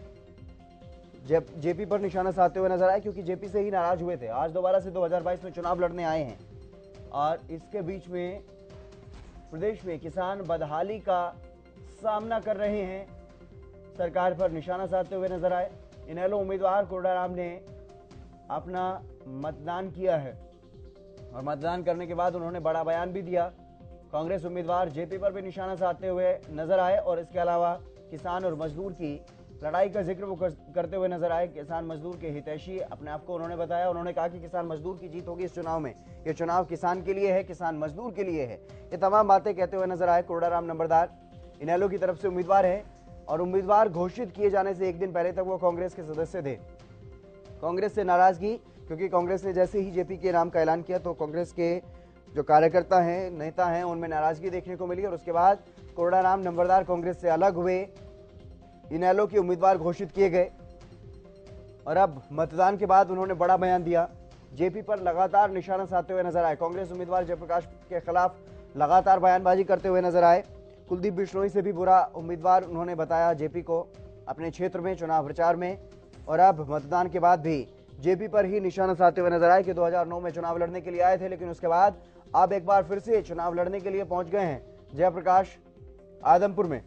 जेपी पर निशाना साधते हुए नजर आए, क्योंकि जेपी से ही नाराज हुए थे। आज दोबारा से 2022 में चुनाव लड़ने आए हैं और इसके बीच में प्रदेश में किसान बदहाली का सामना कर रहे हैं, सरकार पर निशाना साधते हुए नजर आए। इनेलो उम्मीदवार कोडाराम ने अपना मतदान किया है और मतदान करने के बाद उन्होंने बड़ा बयान भी दिया। कांग्रेस उम्मीदवार जेपी पर भी निशाना साधते हुए नजर आए और इसके अलावा किसान और मजदूर की लड़ाई का जिक्र वो करते हुए नजर आए। किसान मजदूर के हितैषी अपने आप को उन्होंने बताया। उन्होंने कहा कि किसान मजदूर की जीत होगी इस चुनाव में, ये चुनाव किसान के लिए है, किसान मजदूर के लिए है। ये तमाम बातें कहते हुए नजर आए। कोडाराम नंबरदार इनेलो की तरफ से उम्मीदवार है और उम्मीदवार घोषित किए जाने से एक दिन पहले तक वो कांग्रेस के सदस्य थे। कांग्रेस से नाराजगी, क्योंकि कांग्रेस ने जैसे ही जेपी के नाम का ऐलान किया तो कांग्रेस के जो कार्यकर्ता हैं, नेता हैं, उनमें नाराजगी देखने को मिली और उसके बाद कोडाराम नंबरदार कांग्रेस से अलग हुए, इनेलो के उम्मीदवार घोषित किए गए और अब मतदान के बाद उन्होंने बड़ा बयान दिया। जेपी पर लगातार निशाना साधते हुए नजर आए। कांग्रेस उम्मीदवार जयप्रकाश के खिलाफ लगातार बयानबाजी करते हुए नजर आए। कुलदीप बिश्नोई से भी बुरा उम्मीदवार उन्होंने बताया जेपी को अपने क्षेत्र में चुनाव प्रचार में। और अब मतदान के बाद भी जेपी पर ही निशाना साधते हुए नजर आए कि 2009 में चुनाव लड़ने के लिए आए थे, लेकिन उसके बाद अब एक बार फिर से चुनाव लड़ने के लिए पहुंच गए हैं जयप्रकाश आदमपुर में।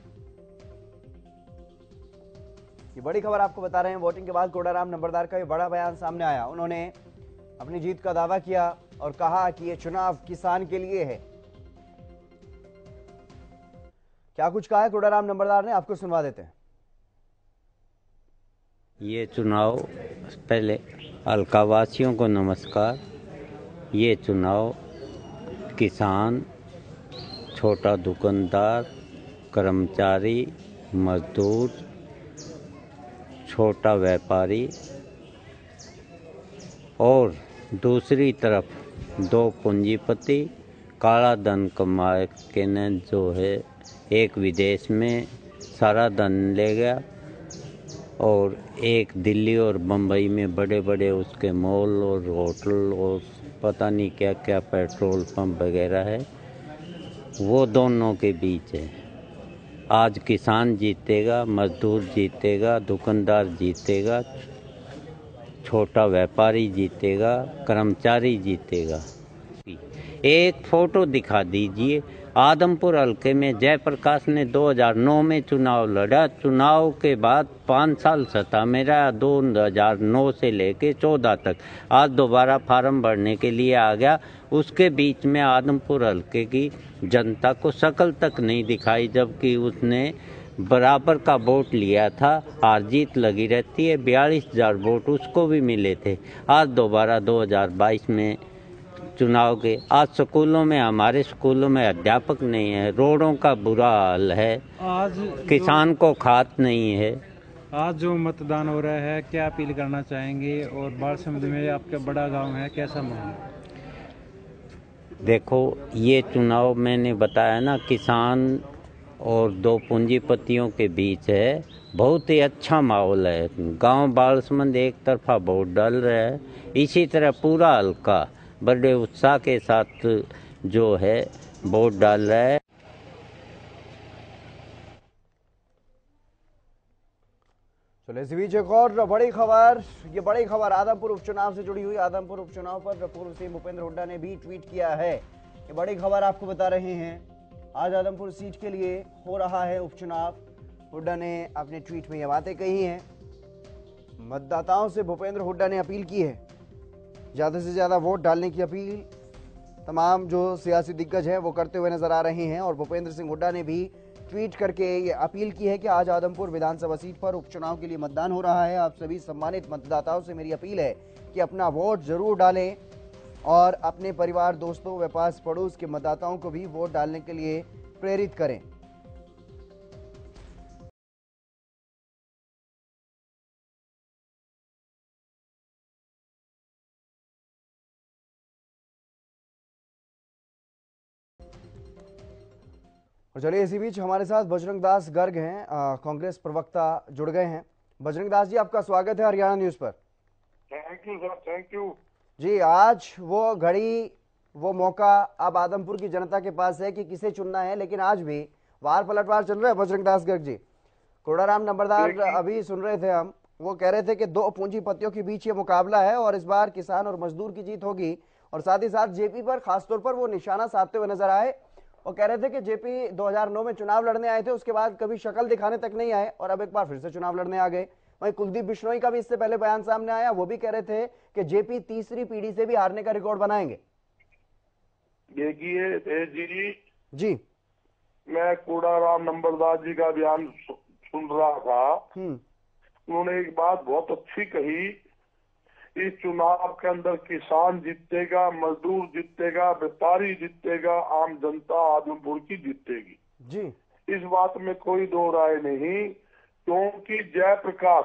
ये बड़ी खबर आपको बता रहे हैं। वोटिंग के बाद कोडाराम नंबरदार का ये बड़ा बयान सामने आया। उन्होंने अपनी जीत का दावा किया और कहा कि ये चुनाव किसान के लिए है। क्या कुछ कहा है कोडाराम नंबरदार ने, आपको सुनवा देते हैं। ये चुनाव, पहले अलकावासियों को नमस्कार। ये चुनाव किसान, छोटा दुकानदार, कर्मचारी, मजदूर, छोटा व्यापारी और दूसरी तरफ दो पूंजीपति काला धन कमा के ने जो है एक विदेश में सारा धन ले गया और एक दिल्ली और बम्बई में बड़े बड़े उसके मॉल और होटल और पता नहीं क्या क्या पेट्रोल पंप वगैरह है, वो दोनों के बीच है। आज किसान जीतेगा, मजदूर जीतेगा, दुकानदार जीतेगा, छोटा व्यापारी जीतेगा, कर्मचारी जीतेगा। एक फोटो दिखा दीजिए। आदमपुर हल्के में जयप्रकाश ने 2009 में चुनाव लड़ा। चुनाव के बाद 5 साल सत्ता में रहा, 2009 से लेके 14 तक। आज दोबारा फार्म भरने के लिए आ गया। उसके बीच में आदमपुर हल्के की जनता को शकल तक नहीं दिखाई, जबकि उसने बराबर का वोट लिया था। हार जीत लगी रहती है, 42,000 वोट उसको भी मिले थे। आज दोबारा 2022 में चुनाव के आज स्कूलों में, हमारे स्कूलों में अध्यापक नहीं है, रोडों का बुरा हाल है, आज किसान को खाद नहीं है। आज जो मतदान हो रहा है, क्या अपील करना चाहेंगे? और बालसमुद्र में आपका बड़ा गांव है, कैसा माहौल? देखो, ये चुनाव मैंने बताया ना, किसान और दो पूंजीपतियों के बीच है। बहुत ही अच्छा माहौल है। गांव बालसमंद एक तरफा वोट डाल रहा है, इसी तरह पूरा हल्का बड़े उत्साह के साथ जो है वोट डाल रहा है। चलो इस बीच एक और बड़ी खबर, ये बड़ी खबर आदमपुर उपचुनाव से जुड़ी हुई। आदमपुर उपचुनाव पर पूर्व सीएम भूपेंद्र हुड्डा ने भी ट्वीट किया है। ये बड़ी खबर आपको बता रहे हैं। आज आदमपुर सीट के लिए हो रहा है उपचुनाव। हुड्डा ने अपने ट्वीट में ये बातें कही हैं। मतदाताओं से भूपेंद्र हुड्डा ने अपील की है, ज्यादा से ज्यादा वोट डालने की अपील तमाम जो सियासी दिग्गज हैं वो करते हुए नजर आ रहे हैं। और भूपेंद्र सिंह हुड्डा ने भी ट्वीट करके ये अपील की है कि आज आदमपुर विधानसभा सीट पर उपचुनाव के लिए मतदान हो रहा है। आप सभी सम्मानित मतदाताओं से मेरी अपील है कि अपना वोट जरूर डालें और अपने परिवार, दोस्तों व पास पड़ोस के मतदाताओं को भी वोट डालने के लिए प्रेरित करें। और चलिए इसी बीच हमारे साथ बजरंग दास गर्ग हैं, कांग्रेस प्रवक्ता जुड़ गए हैं। बजरंग दास जी, आपका स्वागत है हरियाणा न्यूज पर। Thank you sir, thank you जी, आज वो घड़ी, वो मौका अब आदमपुर की जनता के पास है कि किसे चुनना है, लेकिन आज भी वार पलटवार चल रहा है। बजरंग दास गर्ग जी, कोड़ाराम नंबरदार अभी सुन रहे थे हम, वो कह रहे थे कि दो पूंजीपतियों के बीच ये मुकाबला है और इस बार किसान और मजदूर की जीत होगी। और साथ ही साथ जेपी पर खासतौर पर वो निशाना साधते हुए नजर आए और कह रहे थे कि जेपी 2009 में चुनाव लड़ने आए थे, उसके बाद कभी शक्ल दिखाने तक नहीं आए और अब एक बार फिर से चुनाव लड़ने आ गए। वहीं कुलदीप बिश्नोई का भी इससे पहले बयान सामने आया, वो भी कह रहे थे कि जेपी तीसरी पीढ़ी से भी हारने का रिकॉर्ड बनाएंगे। देखिए जी, मैं कोड़ाराम नंबरदार जी का बयान सुन रहा था। उन्होंने एक बात बहुत अच्छी कही, इस चुनाव के अंदर किसान जीतेगा, मजदूर जीतेगा, व्यापारी जीतेगा, आम जनता आदमपुर की जीतेगी जी। इस बात में कोई दो राय नहीं, क्योंकि जयप्रकाश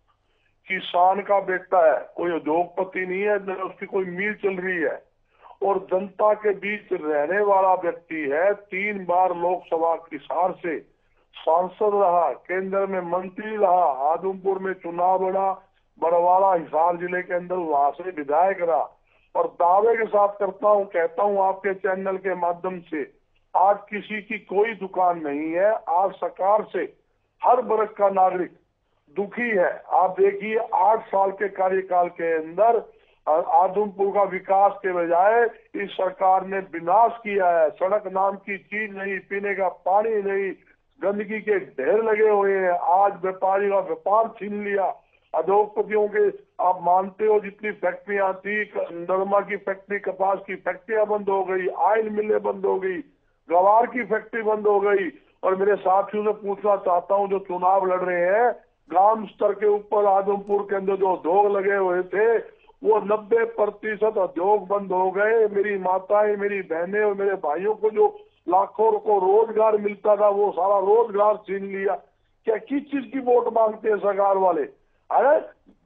किसान का बेटा है, कोई उद्योगपति नहीं है, न उसकी कोई मिल चल रही है और जनता के बीच रहने वाला व्यक्ति है। 3 बार लोकसभा हिसार से सांसद रहा, केंद्र में मंत्री रहा, आदमपुर में चुनाव लड़ा, बड़वाड़ा हिसार जिले के अंदर वहां से विधायक रहा। और दावे के साथ करता हूं, कहता हूं आपके चैनल के माध्यम से, आज किसी की कोई दुकान नहीं है। आज सरकार से हर वर्ग का नागरिक दुखी है। आप देखिए 8 साल के कार्यकाल के अंदर आदमपुर का विकास के बजाय इस सरकार ने विनाश किया है। सड़क नाम की चीज नहीं, पीने का पानी नहीं, गंदगी के ढेर लगे हुए हैं। आज व्यापारी का व्यापार छीन लिया, उद्योगपतियों के, आप मानते हो जितनी फैक्ट्रियां थी, नरमा की फैक्ट्री, कपास की फैक्ट्रियां बंद हो गई, ऑयल मिलें बंद हो गई, गवार की फैक्ट्री बंद हो गई। और मेरे साथियों से पूछना चाहता हूं, जो चुनाव लड़ रहे हैं, ग्राम स्तर के ऊपर आदमपुर के अंदर जो उद्योग लगे हुए थे वो 90% उद्योग बंद हो गए। मेरी माताएं, मेरी बहनें और मेरे भाइयों को जो लाखों को रोजगार मिलता था वो सारा रोजगार छीन लिया। क्या किस चीज की वोट मांगते हैं सरकार वाले? अरे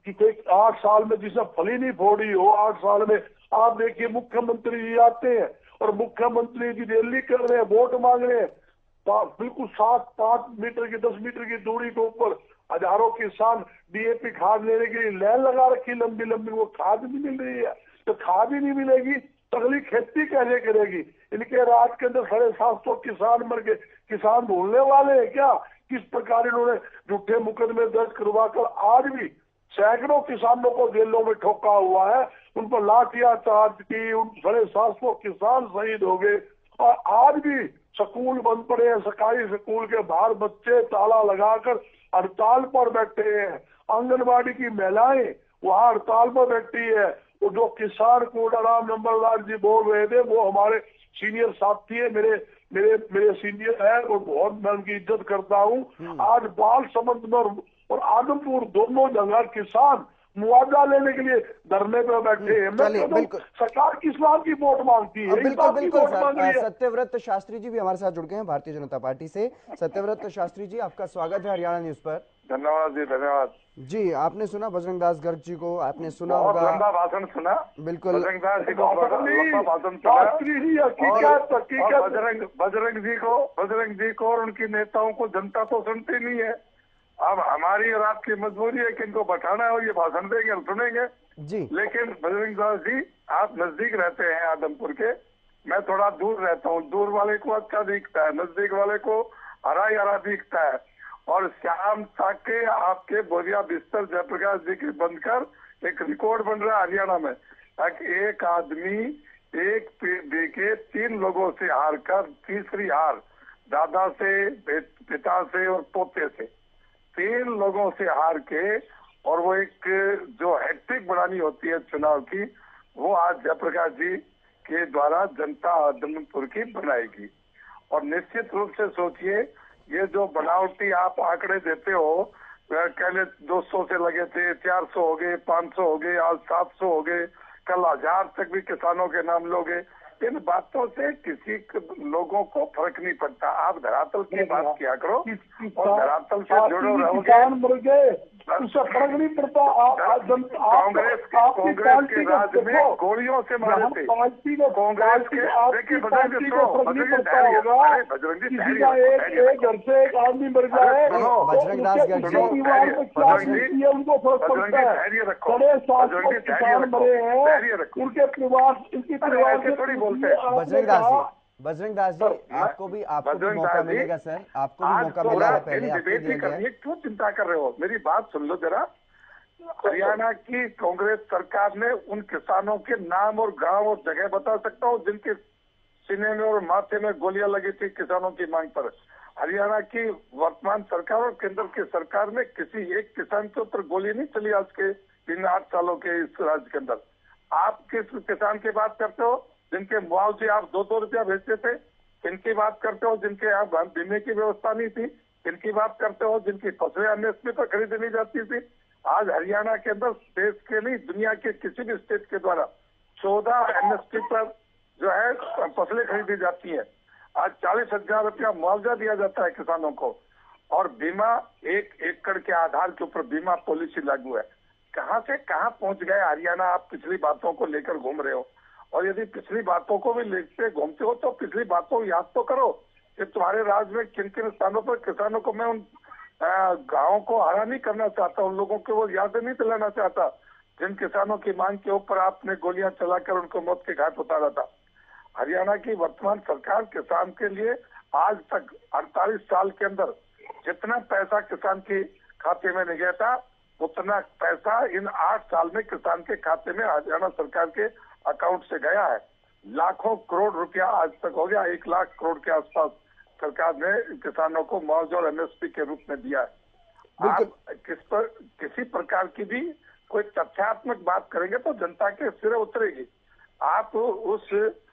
8 साल में जिसे फली नहीं फोड़ी हो, 8 साल में आप देखिए मुख्यमंत्री जी आते हैं और मुख्यमंत्री जी रैली कर रहे हैं, वोट मांग रहे हैं, बिल्कुल 5 मीटर की 10 मीटर की दूरी के ऊपर हजारों किसान डीएपी खाद लेने के लिए लाइन लगा रखी लंबी लंबी, वो खाद नहीं मिल रही है। तो खाद ही नहीं मिलेगी तो अगली खेती कैसे करेगी? इनके राज के अंदर 750 किसान मर गए। किसान भूलने वाले हैं क्या किस प्रकार इन्होंने झूठे मुकदमे दर्ज करवा कर आज भी सैकड़ों किसानों को जेलों में ठोका हुआ है, उन पर लाठियां चार्ज की, उन 750 किसान शहीद हो गए। और आज भी स्कूल बंद पड़े हैं, सरकारी स्कूल के बाहर बच्चे ताला लगाकर हड़ताल पर बैठे हैं। आंगनबाड़ी की महिलाएं वहां हड़ताल पर बैठी है। वो जो किसान कोड़ाराम नंबरदार जी बोल रहे थे वो हमारे सीनियर साथी है, मेरे सीनियर है और बहुत मैं उनकी इज्जत करता हूँ। आज बालसमंद में और आदमपुर दोनों जगह किसान मुआवजा लेने के लिए धरने पर बैठे हैं। मैं सरकार किस बात की वोट मांगती है? बिल्कुल सर। सत्यव्रत शास्त्री जी भी हमारे साथ जुड़ गए हैं भारतीय जनता पार्टी से। सत्यव्रत शास्त्री जी, आपका स्वागत है हरियाणा न्यूज पर। धन्यवाद जी, धन्यवाद जी। आपने सुना बजरंग दास गर्ग जी को, आपने सुना होगा, लंबा भाषण सुना। बिल्कुल बजरंग दास जी को लंबा भाषण सुना। बजरंग जी को और उनके नेताओं को जनता तो सुनती नहीं है। अब हमारी और आपकी मजबूरी है कि इनको बैठाना है और ये भाषण देंगे हम सुनेंगे जी। लेकिन बजरंग दास जी, आप नजदीक रहते हैं आदमपुर के, मैं थोड़ा दूर रहता हूँ। दूर वाले को अच्छा दिखता है, नजदीक वाले को हरा ही हरा दिखता है। और शाम तक के आपके बोरिया बिस्तर जयप्रकाश जी की बंद कर एक रिकॉर्ड बन रहा है हरियाणा में, ताकि एक आदमी एक पीढ़ी के 3 लोगों से हार कर, तीसरी हार दादा से, पिता से और पोते से, 3 लोगों से हार के, और वो एक जो हैट्रिक बनानी होती है चुनाव की, वो आज जयप्रकाश जी के द्वारा जनता आदमपुर की बनाएगी। और निश्चित रूप से सोचिए, ये जो बनावटी आप आंकड़े देते हो, पहले 200 से लगे थे, 400 हो गए, 500 हो गए, आज 700 हो गए, कल 1000 तक भी किसानों के नाम लोगे, इन बातों से किसी लोगों को फर्क नहीं पड़ता। आप धरातल की बात किया करो और धरातल से जुड़ो रहोगे। किसान मर गए, उससे फर्क नहीं पड़ता। कांग्रेस के राज में गोलियों से मारे थे कांग्रेस के। देखिए बजरंग जी, बजरंग जी, एक घर से एक आदमी मर जाए, बजरंग दास उनको फर्क पड़ता है। बड़े 700 किसान मरे हैं, उनके परिवार, उनकी परिवार बजरंग दास जी, आपको भी मौका मिलेगा सर, आपको भी मौका मिलेगा। पहले क्यों चिंता कर रहे हो? मेरी बात सुन लो जरा। हरियाणा की कांग्रेस सरकार ने उन किसानों के नाम और गांव और जगह बता सकता हूँ जिनके सीने में और माथे में गोलियां लगी थी किसानों की मांग पर। हरियाणा की वर्तमान सरकार और केंद्र की सरकार में किसी एक किसान के ऊपर गोली नहीं चली आज के 3-8 सालों के इस राज्य के अंदर। आप किस किसान की बात करते हो जिनके मुआवजे आप 2-2 रुपया भेजते थे? इनकी बात करते हो जिनके यहाँ बीमे की व्यवस्था नहीं थी? इनकी बात करते हो जिनकी फसलें एमएसपी पर खरीदी नहीं जाती थी? आज हरियाणा के अंदर देश के नहीं, दुनिया के किसी भी स्टेट के द्वारा 14 एमएसपी पर जो है फसलें खरीदी जाती है। आज 40,000 रुपया मुआवजा दिया जाता है किसानों को, और बीमा 1 एकड़ के आधार के ऊपर बीमा पॉलिसी लागू है। कहां से कहां पहुंच गए हरियाणा? आप पिछली बातों को लेकर घूम रहे हो, और यदि पिछली बातों को भी लेकर घूमते हो तो पिछली बातों को याद तो करो कि तुम्हारे राज्य में किन किन स्थानों पर किसानों को, मैं उन गांवों को हरा नहीं करना चाहता, उन लोगों को वो यादें नहीं दिलाना चाहता जिन किसानों की मांग के ऊपर आपने गोलियां चलाकर उनको मौत के घाट उतारा था। हरियाणा की वर्तमान सरकार किसान के लिए आज तक 48 साल के अंदर जितना पैसा किसान के खाते में नहीं गया था, उतना पैसा इन 8 साल में किसान के खाते में हरियाणा सरकार के अकाउंट से गया है। लाखों करोड़ रुपया आज तक हो गया, 1 लाख करोड़ के आसपास सरकार ने किसानों को मुआवजा और एमएसपी के रूप में दिया है। आप किसी प्रकार की भी कोई तथ्यात्मक बात करेंगे तो जनता के सिरे उतरेगी। आप उस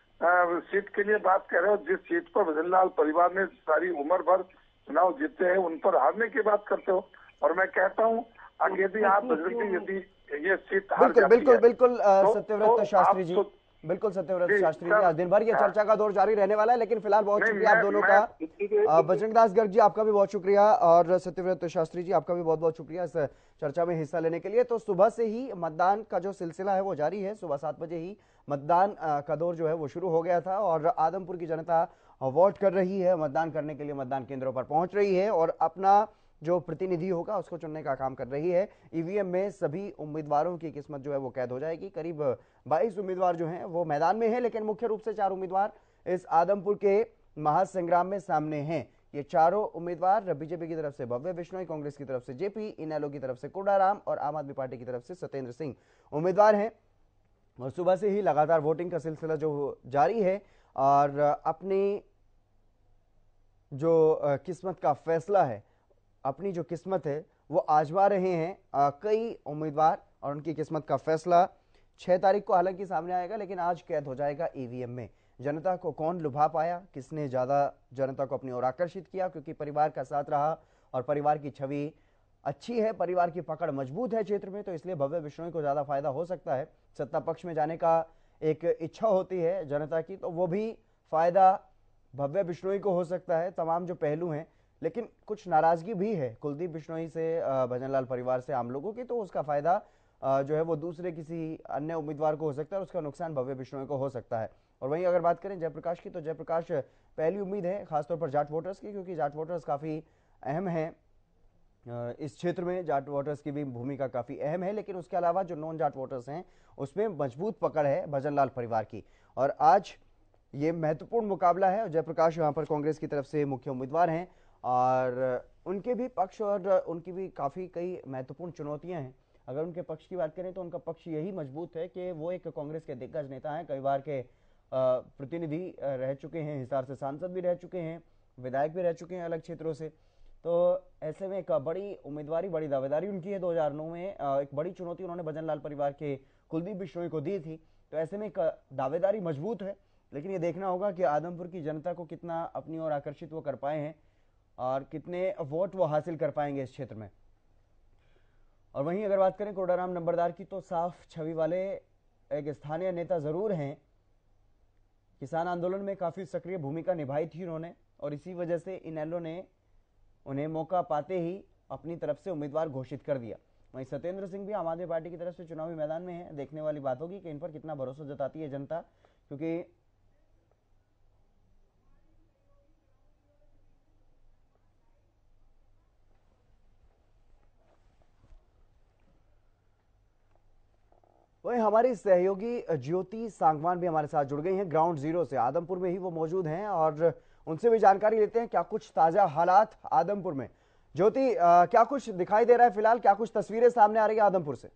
सीट के लिए बात कर रहे हो जिस सीट पर भजनलाल परिवार ने सारी उम्र भर चुनाव जीते हैं, उन पर हारने की बात करते हो। और मैं कहता हूँ यदि आप यदि ये सीट हार जाती है, बिल्कुल सत्यव्रत शास्त्री जी, बिल्कुल सत्यव्रत शास्त्री जी, आज दिन भर ये चर्चा का दौर जारी रहने वाला है, लेकिन फिलहाल बहुत शुक्रिया आप दोनों का। बजरंग दास गर्ग जी, आपका भी बहुत शुक्रिया, और सत्यव्रत शास्त्री जी, आपका भी बहुत बहुत शुक्रिया इस चर्चा में हिस्सा लेने के लिए। तो सुबह से ही मतदान का जो सिलसिला है वो जारी है। सुबह 7 बजे ही मतदान का दौर जो है वो शुरू हो गया था, और आदमपुर की जनता वोट कर रही है, मतदान करने के लिए मतदान केंद्रों पर पहुंच रही है और अपना जो प्रतिनिधि होगा उसको चुनने का काम कर रही है। ईवीएम में सभी उम्मीदवारों की किस्मत जो है वो कैद हो जाएगी। करीब 22 उम्मीदवार जो हैं वो मैदान में हैं, लेकिन मुख्य रूप से 4 उम्मीदवार इस आदमपुर के महासंग्राम में सामने हैं। ये चारों उम्मीदवार बीजेपी की तरफ से भव्य बिश्नोई, कांग्रेस की तरफ से जेपी, इनेलो की तरफ से कोडाराम और आम आदमी पार्टी की तरफ से सत्येंद्र सिंह उम्मीदवार हैं। और सुबह से ही लगातार वोटिंग का सिलसिला जो जारी है, और अपनी जो किस्मत का फैसला है, अपनी जो किस्मत है वो आजमा रहे हैं कई उम्मीदवार, और उनकी किस्मत का फैसला 6 तारीख को हालांकि सामने आएगा, लेकिन आज कैद हो जाएगा ईवीएम में। जनता को कौन लुभा पाया, किसने ज्यादा जनता को अपनी ओर आकर्षित किया, क्योंकि परिवार का साथ रहा और परिवार की छवि अच्छी है, परिवार की पकड़ मजबूत है क्षेत्र में, तो इसलिए भव्य बिश्नोई को ज्यादा फायदा हो सकता है। सत्ता पक्ष में जाने का एक इच्छा होती है जनता की, तो वो भी फायदा भव्य बिश्नोई को हो सकता है। तमाम जो पहलू हैं, लेकिन कुछ नाराजगी भी है कुलदीप बिश्नोई से, भजनलाल परिवार से आम लोगों की, तो उसका फायदा जो है वो दूसरे किसी अन्य उम्मीदवार को हो सकता है और उसका नुकसान भव्य बिश्नोई को हो सकता है। और वहीं अगर बात करें जयप्रकाश की, तो जयप्रकाश पहली उम्मीद है खासतौर पर जाट वोटर्स की, क्योंकि जाट वोटर्स काफ़ी अहम हैं इस क्षेत्र में जाट वोटर्स की भी भूमिका काफी अहम है, लेकिन उसके अलावा जो नॉन जाट वोटर्स हैं उसमें मजबूत पकड़ है भजनलाल परिवार की। और आज ये महत्वपूर्ण मुकाबला है। जयप्रकाश यहाँ पर कांग्रेस की तरफ से मुख्य उम्मीदवार हैं और उनके भी पक्ष और उनकी भी काफी कई महत्वपूर्ण चुनौतियां हैं। अगर उनके पक्ष की बात करें तो उनका पक्ष यही मजबूत है कि वो एक कांग्रेस के दिग्गज नेता हैं, कई बार के प्रतिनिधि रह चुके हैं, हिसार से सांसद भी रह चुके हैं, विधायक भी रह चुके हैं अलग क्षेत्रों से। तो ऐसे में एक बड़ी उम्मीदवारी, बड़ी दावेदारी उनकी है। 2009 में एक बड़ी चुनौती उन्होंने भजनलाल परिवार के कुलदीप बिश्नोई को दी थी। तो ऐसे में एक दावेदारी मजबूत है, लेकिन ये देखना होगा कि आदमपुर की जनता को कितना अपनी ओर आकर्षित वो कर पाए हैं और कितने वोट वो हासिल कर पाएंगे इस क्षेत्र में। और वहीं अगर बात करें कोडाराम नंबरदार की, तो साफ छवि वाले एक स्थानीय नेता जरूर हैं। किसान आंदोलन में काफी सक्रिय भूमिका निभाई थी उन्होंने और इसी वजह से इनेलो ने उन्हें मौका पाते ही अपनी तरफ से उम्मीदवार घोषित कर दिया। वहीं सत्येंद्र सिंह भी आम आदमी पार्टी की तरफ से चुनावी मैदान में है। देखने वाली बात होगी कि इन पर कितना भरोसा जताती है जनता, क्योंकि वहीं हमारी सहयोगी ज्योति सांगवान भी हमारे साथ जुड़ गई हैं ग्राउंड जीरो से। आदमपुर में ही वो मौजूद हैं और उनसे भी जानकारी लेते हैं क्या कुछ ताजा हालात आदमपुर में। ज्योति, क्या कुछ दिखाई दे रहा है फिलहाल, क्या कुछ तस्वीरें सामने आ रही है आदमपुर से?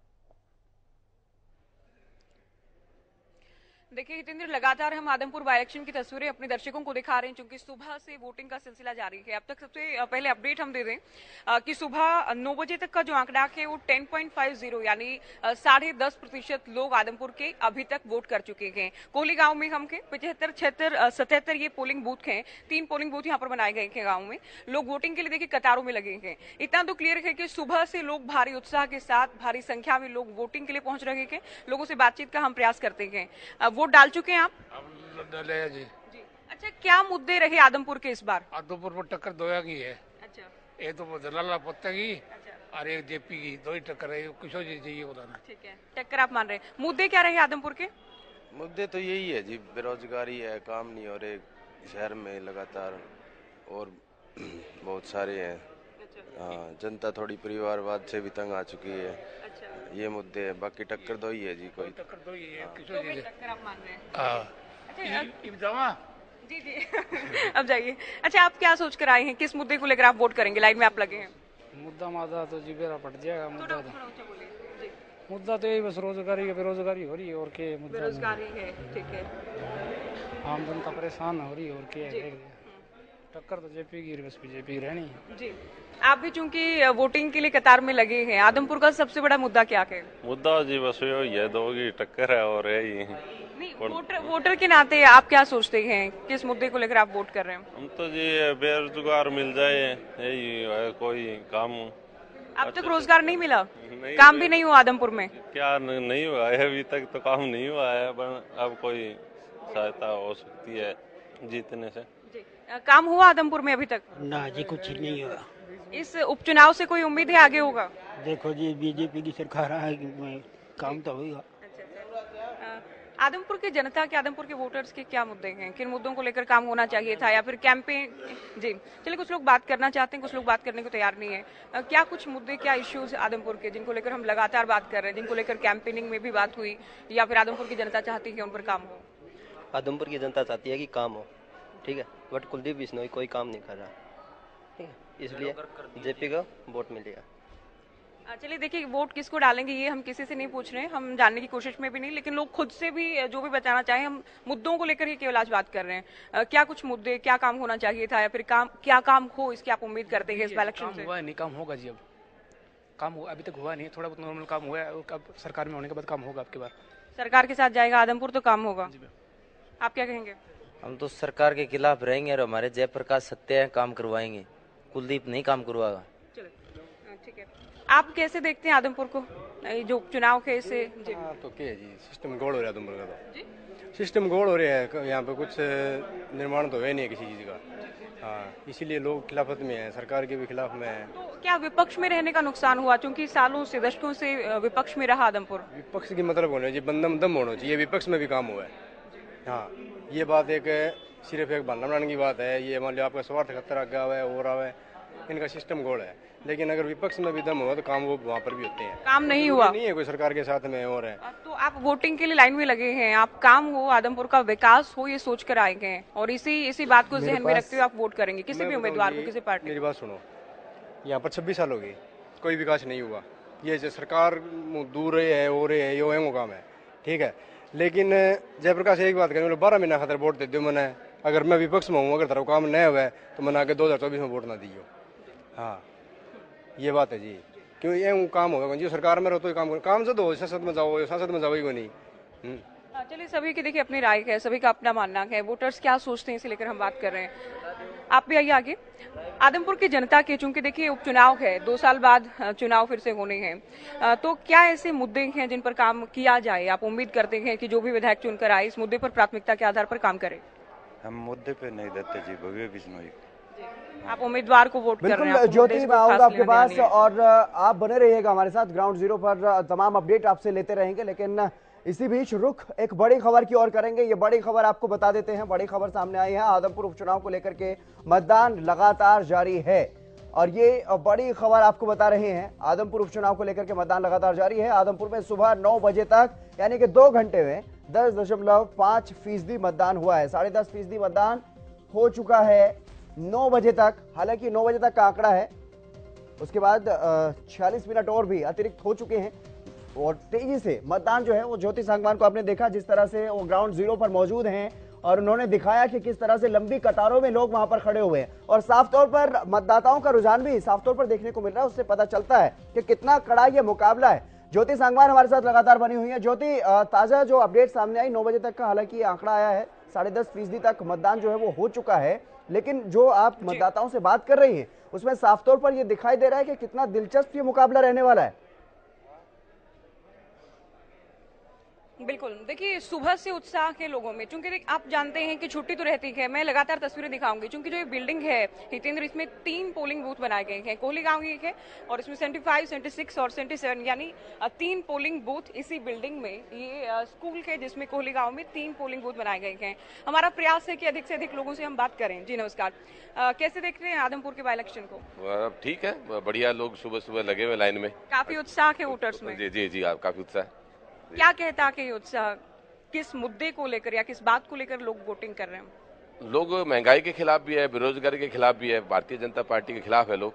देखिए हितेंद्र, लगातार हम आदमपुर बाई इलेक्शन की तस्वीरें अपने दर्शकों को दिखा रहे हैं, क्योंकि सुबह से वोटिंग का सिलसिला जारी है। अब तक सबसे पहले अपडेट हम दे दें कि सुबह 9 बजे तक का जो आंकड़ा है वो 10.50 यानी 10.5% लोग आदमपुर के अभी तक वोट कर चुके हैं। कोहली गांव में हम के 75, 76, 77 ये पोलिंग बूथ हैं। 3 पोलिंग बूथ यहाँ पर बनाए गए हैं गाँव में। लोग वोटिंग के लिए देखिए कतारों में लगे हैं। इतना तो क्लियर है कि सुबह से लोग भारी उत्साह के साथ भारी संख्या में लोग वोटिंग के लिए पहुंच रहे हैं। लोगों से बातचीत का हम प्रयास करते हैं। वोट डाल चुके हैं आप? डाले जी। अच्छा, क्या मुद्दे रहे आदमपुर के इस बार? आदमपुर में टक्कर दोया की है। अच्छा, ये तो भजनलाल पत्ता की और एक जेपी की, दो ही टक्कर है। किशोर जी चाहिए बताना। ठीक है, टक्कर आप मान रहे हैं। मुद्दे क्या रहे आदमपुर के? मुद्दे तो यही है जी, बेरोजगारी है, काम नहीं हो रहे शहर में लगातार, और बहुत सारे हैं। हाँ, जनता थोड़ी परिवारवाद से भी तंग आ चुकी है। ये मुद्दे हैं, बाकी टक्कर दो ही है जी। कोई टक्कर दो ही है, किशोर जी टक्कर आप मान रहे हैं? जी जी अब जाइए। अच्छा, आप क्या सोच कर आए हैं, किस मुद्दे को लेकर आप वोट करेंगे? लाइन में आप लगे हैं। मुद्दा मादा तो जी बेरा पट जाएगा। मुद्दा तो यही बस रोजगारी, बेरोजगारी हो रही है और क्या मुद्दा? बेरोजगारी है, ठीक है। आम जनता परेशान हो रही है और क्या है। टक्कर तो जेपी की, बस बीजेपी रहनी है जी। आप भी चूंकि वोटिंग के लिए कतार में लगे हैं, आदमपुर का सबसे बड़ा मुद्दा क्या है? मुद्दा जी बस यही है, दो की टक्कर है और यही। नहीं, वोटर के नाते आप क्या सोचते हैं, किस मुद्दे को लेकर आप वोट कर रहे हैं? हम तो जी बेरोजगार मिल जाए, यही है, कोई काम। अब तक रोजगार नहीं मिला? काम भी नहीं हुआ आदमपुर में? क्या नहीं हुआ है अभी तक, तो काम नहीं हुआ है। अब कोई सहायता हो सकती है जीतने से। काम हुआ आदमपुर में अभी तक? ना जी, कुछ नहीं हुआ। इस उपचुनाव से कोई उम्मीद है आगे होगा? देखो जी, बीजेपी की सरकार है, काम तो होगा। आदमपुर की जनता के, आदमपुर के वोटर्स के क्या मुद्दे हैं, किन मुद्दों को लेकर काम होना चाहिए था, या फिर कैंपेन? जी चलिए, कुछ लोग बात करना चाहते हैं, कुछ लोग बात करने को तैयार नहीं है। क्या कुछ मुद्दे, क्या इश्यूज आदमपुर के जिनको लेकर हम लगातार बात कर रहे हैं, जिनको लेकर कैंपेनिंग में भी बात हुई, या फिर आदमपुर की जनता चाहती है उन पर काम हो? आदमपुर की जनता चाहती है कि काम हो, ठीक है, बट कुलदीप बिश्नोई कोई काम नहीं कर रहा, ठीक है, इसलिए जेपी का वोट मिलेगा। चलिए देखिए, वोट किसको डालेंगे ये हम किसी से नहीं पूछ रहे हैं, हम जानने की कोशिश में भी नहीं, लेकिन लोग खुद से भी जो भी बताना चाहें, हम मुद्दों को लेकर ही केवल आज बात कर रहे हैं। क्या कुछ मुद्दे, क्या काम होना चाहिए था, या फिर क्या काम हो, इसकी आप उम्मीद करते हैं इस इलेक्शन से? हुआ नहीं, काम होगा जी। अब काम अभी तक हुआ नहीं, थोड़ा बहुत नॉर्मल काम हुआ है, अब सरकार में होने के बाद काम होगा। आपके बार सरकार के साथ जाएगा आदमपुर तो काम होगा। आप क्या कहेंगे? हम तो सरकार के खिलाफ रहेंगे और हमारे जयप्रकाश सत्य है, काम करवाएंगे। कुलदीप नहीं काम करवाएगा। ठीक है, आप कैसे देखते हैं आदमपुर को, जो चुनाव के से? तो क्या है जी, सिस्टम गोल हो रहा है आदमपुर का, तो सिस्टम गोल हो रहा है। यहाँ पे कुछ निर्माण तो है नहीं किसी चीज का। हाँ, इसीलिए लोग खिलाफत में है, सरकार के भी खिलाफ में है। तो क्या विपक्ष में रहने का नुकसान हुआ, क्योंकि सालों से, दशकों से विपक्ष में रहा आदमपुर? विपक्ष की मतलब होना चाहिए, बंदम दम होना चाहिए, विपक्ष में भी काम हुआ है। हाँ, ये बात एक सिर्फ एक बहाना बनाने की बात है। ये मान लो आपका स्वार्थ खतरा आगे हुआ है और आवे, इनका सिस्टम गोल है। लेकिन अगर विपक्ष में भी दम हुआ तो काम वो वहाँ पर भी होते हैं। काम नहीं हुआ, नहीं है कोई सरकार के साथ में और है। तो आप वोटिंग के लिए लाइन में लगे हैं, आप काम हो, आदमपुर का विकास हो, ये सोच कर आए हैं और इसी बात को जहन में रखते हुए आप वोट करेंगे किसी भी उम्मीदवार को, किसी पार्टी? मेरी बात सुनो, यहाँ पर 26 साल हो गए, कोई विकास नहीं हुआ। ये जो सरकार दूर है हो रहे है, यो काम है, ठीक है। लेकिन जयप्रकाश एक बात करें, 12 महीना खातर वोट दे दो मैंने, अगर मैं विपक्ष में हूँ, अगर तेरा काम नहीं हुआ तो मैंने आगे 2024 में वोट ना दियो। हाँ, ये बात है जी, क्यों ये काम होगा जो सरकार में रहो तो काम से दो, संसद में जाओ ही को नहीं। चलिए, सभी की देखिए अपनी राय है, सभी का अपना मानना है, वोटर्स क्या सोचते हैं इसे लेकर हम बात कर रहे हैं। आप भी आइए आगे। आदमपुर की जनता के, चूंकि देखिए उपचुनाव है, 2 साल बाद चुनाव फिर से होने हैं, तो क्या ऐसे मुद्दे हैं जिन पर काम किया जाए? आप उम्मीद करते हैं कि जो भी विधायक चुनकर आए इस मुद्दे पर प्राथमिकता के आधार पर काम करे? हम मुद्दे पे नहीं देते जी, भव्य बिश्नोई। आप उम्मीदवार को वोट कर रहे हैं। ज्योति, मैं आऊंगा आपके पास और आप बने रहिएगा हमारे साथ। ग्राउंड जीरो पर तमाम अपडेट आपसे लेते रहेंगे, लेकिन इसी बीच रुख एक बड़ी खबर की ओर करेंगे। ये बड़ी खबर आपको बता देते हैं, बड़ी खबर सामने आई है। आदमपुर उपचुनाव को लेकर के मतदान लगातार जारी है और ये बड़ी खबर आपको बता रहे हैं। आदमपुर उपचुनाव को लेकर के मतदान लगातार जारी है। आदमपुर में सुबह 9 बजे तक, यानी कि 2 घंटे में 10.5% मतदान हुआ है। 10.5% मतदान हो चुका है 9 बजे तक। हालांकि 9 बजे तक का आंकड़ा है, उसके बाद 46 मिनट और भी अतिरिक्त हो चुके हैं और तेजी से मतदान जो है वो ज्योति सांगवान को आपने देखा जिस तरह से वो ग्राउंड जीरो पर मौजूद हैं और उन्होंने दिखाया कि किस तरह से लंबी कतारों में लोग वहां पर खड़े हुए हैं और साफ तौर पर मतदाताओं का रुझान भी साफ तौर पर देखने को मिल रहा है। उससे पता चलता है कि कितना कड़ा ये मुकाबला है। ज्योति सांगवान हमारे साथ लगातार बनी हुई है। ज्योति, ताजा जो अपडेट सामने आई 9 बजे तक का, हालांकि आंकड़ा आया है 10.5% तक मतदान जो है वो हो चुका है, लेकिन जो आप मतदाताओं से बात कर रही हैं उसमें साफ तौर पर यह दिखाई दे रहा है कि कितना दिलचस्प ये मुकाबला रहने वाला है। बिल्कुल, देखिए सुबह से उत्साह है लोगों में, क्योंकि आप जानते हैं कि छुट्टी तो रहती है। मैं लगातार तस्वीरें दिखाऊंगी, क्योंकि जो ये बिल्डिंग है हितेंद्र, इसमें 3 पोलिंग बूथ बनाए गए हैं। कोहली गांव एक है और इसमें 75, 76 और 77 यानी 3 पोलिंग बूथ इसी बिल्डिंग में। ये स्कूल है जिसमें कोहली गांव में 3 पोलिंग बूथ बनाए गए हैं। हमारा प्रयास है कि अधिक से अधिक लोगों से हम बात करें। जी नमस्कार, कैसे देख रहे हैं आदमपुर के बाई इलेक्शन को? ठीक है, बढ़िया, लोग सुबह सुबह लगे हुए लाइन में, काफी उत्साह है वोटर्स में। जी जी जी, आप काफी उत्साह। क्या कहता है उत्साह, किस मुद्दे को लेकर या किस बात को लेकर लोग वोटिंग कर रहे हैं? लोग महंगाई के खिलाफ भी है, बेरोजगारी के खिलाफ भी है, भारतीय जनता पार्टी के खिलाफ है लोग।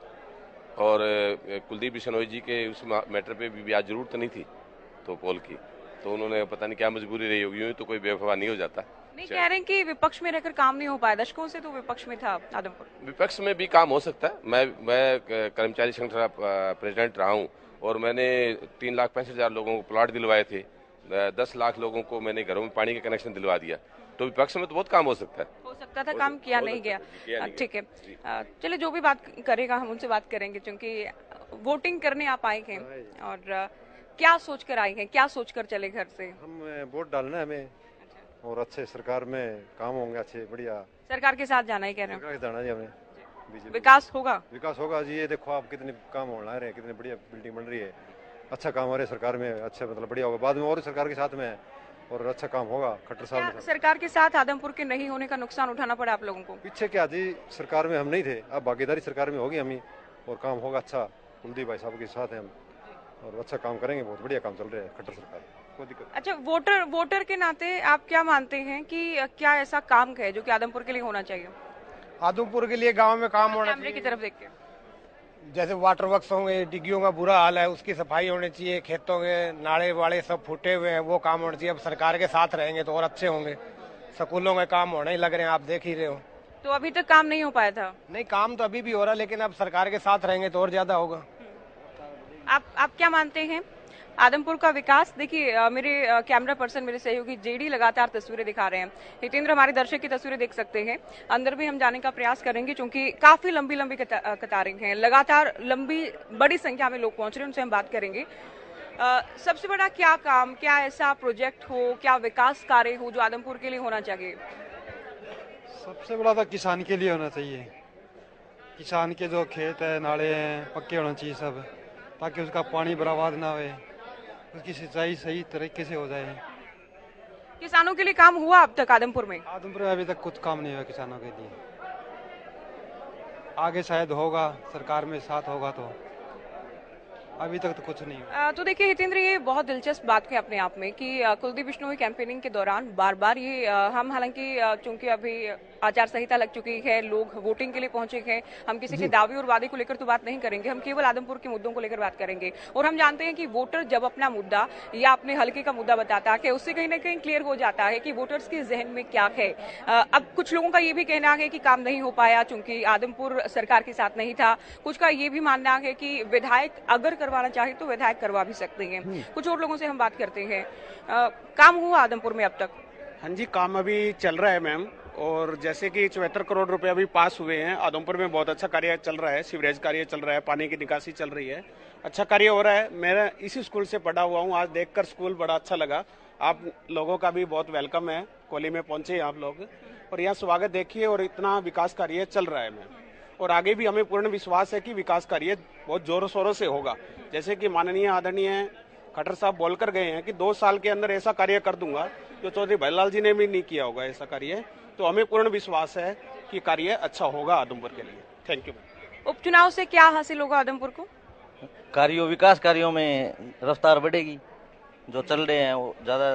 और कुलदीप बिश्नोई जी के उस मैटर पे भी आज जरूरत नहीं थी तो पोल की, तो उन्होंने पता नहीं क्या मजबूरी रही होगी, यूं तो कोई बेवफा नहीं हो जाता। नहीं कह रहे हैं कि विपक्ष में रहकर काम नहीं हो पाया, दशकों से तो विपक्ष में था आदमपुर। विपक्ष में भी काम हो सकता है। मैं कर्मचारी संगठन का प्रेसिडेंट रहा हूँ और मैंने 3,65,000 लोगों को प्लॉट दिलवाए थे, 10 लाख लोगों को मैंने घरों में पानी के कनेक्शन दिलवा दिया। तो विपक्ष में तो बहुत काम हो सकता है। हो सकता था, काम किया नहीं गया। ठीक है, चलिए जो भी बात करेगा हम उनसे बात करेंगे, क्योंकि वोटिंग करने आप आए हैं और क्या सोच कर आए हैं, क्या सोच कर चले घर से? हम वोट डालना है हमें और अच्छे सरकार में काम होंगे, अच्छे बढ़िया सरकार के साथ जाना ही कह रहे हैं। जाना है हमें, विकास होगा, विकास होगा जी। ये देखो आप कितने काम होना है, कितनी बढ़िया बिल्डिंग बन रही है, अच्छा काम हो रहा है सरकार में, अच्छा मतलब बढ़िया होगा। बाद में और सरकार के साथ में और अच्छा काम होगा। खट्टर साहब ने सरकार के साथ आदमपुर के नहीं होने का नुकसान उठाना पड़ा आप लोगों को? पीछे क्या जी, सरकार में हम नहीं थे, अब भागीदारी सरकार में होगी हम ही और काम होगा अच्छा। कुलदीप भाई साहब के साथ हैं हम और अच्छा काम करेंगे, बहुत बढ़िया काम चल रहा है खट्टर सरकार, कोई दिक्कत। अच्छा, वोटर के नाते आप क्या मानते हैं कि क्या ऐसा काम है जो कि आदमपुर के लिए होना चाहिए? आदमपुर के लिए गांव में काम होना चाहिए। की तरफ देख के जैसे वाटर वर्क्स होंगे, डिग्गियों का बुरा हाल है, उसकी सफाई होनी चाहिए। खेतों के नाले वाले सब फूटे हुए हैं, वो काम होना चाहिए। अब सरकार के साथ रहेंगे तो और अच्छे होंगे। स्कूलों में काम होने ही लग रहे हैं, आप देख ही रहे हो। तो अभी तक काम नहीं हो पाया था? नहीं, काम तो अभी भी हो रहा है, लेकिन अब सरकार के साथ रहेंगे तो और ज्यादा होगा। आप क्या मानते हैं आदमपुर का विकास? देखिए मेरे कैमरा पर्सन, मेरे सहयोगी जेडी लगातार तस्वीरें दिखा रहे हैं। हितेंद्र हमारे दर्शक की तस्वीरें देख सकते हैं। अंदर भी हम जाने का प्रयास करेंगे, क्योंकि काफी लंबी लंबी कतारें हैं, लगातार लंबी बड़ी संख्या में लोग पहुंच रहे हैं, उनसे हम बात करेंगे। सबसे बड़ा क्या काम, क्या ऐसा प्रोजेक्ट हो, क्या विकास कार्य हो जो आदमपुर के लिए होना चाहिए? सबसे बड़ा तो किसान के लिए होना चाहिए। किसान के जो खेत है, नाले हैं, पक्के होना चाहिए सब, ताकि उसका पानी बर्बाद ना हो, उसकी सिंचाई सही तरीके से हो जाए। किसानों के लिए काम हुआ अब तक आदमपुर में? आदमपुर में अभी तक कुछ काम नहीं हुआ किसानों के लिए। आगे शायद होगा, सरकार में साथ होगा तो। अभी तक तो कुछ नहीं हुआ। तो देखिए हितेंद्र, ये बहुत दिलचस्प बात है अपने आप में कि कुलदीप बिश्नोई कैंपेनिंग के दौरान बार बार ये हम हालांकि चूंकि अभी आचार संहिता लग चुकी है, लोग वोटिंग के लिए पहुंचे हैं, हम किसी के दावे और वादे को लेकर तो बात नहीं करेंगे, हम केवल आदमपुर के मुद्दों को लेकर बात करेंगे। और हम जानते हैं कि वोटर जब अपना मुद्दा या अपने हल्के का मुद्दा बताता है, उससे कहीं ना कहीं क्लियर हो जाता है कि वोटर्स के जहन में क्या है। अब कुछ लोगों का ये भी कहना है कि काम नहीं हो पाया चूंकि आदमपुर सरकार के साथ नहीं था, कुछ का ये भी मानना है कि विधायक अगर करवाना चाहे तो विधायक करवा भी सकते हैं। कुछ और लोगों से हम बात करते हैं। काम हुआ आदमपुर में अब तक? हाँ जी, काम अभी चल रहा है मैम, और जैसे कि 74 करोड़ रुपए अभी पास हुए हैं। आदमपुर में बहुत अच्छा कार्य चल रहा है, सीवरेज कार्य चल रहा है, पानी की निकासी चल रही है, अच्छा कार्य हो रहा है। मैं इसी स्कूल से पढ़ा हुआ हूँ, आज देखकर स्कूल बड़ा अच्छा लगा। आप लोगों का भी बहुत वेलकम है, कोली में पहुंचे आप लोग और यहाँ स्वागत देखिए, और इतना विकास कार्य चल रहा है मैम। और आगे भी हमें पूर्ण विश्वास है कि विकास कार्य बहुत जोरों शोरों से होगा। जैसे कि माननीय आदरणीय खट्टर साहब बोलकर गए हैं कि 2 साल के अंदर ऐसा कार्य कर दूंगा जो चौधरी भैलाल जी ने भी नहीं किया होगा ऐसा कार्य। तो हमें पूर्ण विश्वास है कि कार्य अच्छा होगा आदमपुर के लिए। Thank you. उपचुनाव से क्या हासिल होगा आदमपुर को? कार्यों, विकास कार्यों में रफ्तार बढ़ेगी, जो चल रहे हैं वो ज्यादा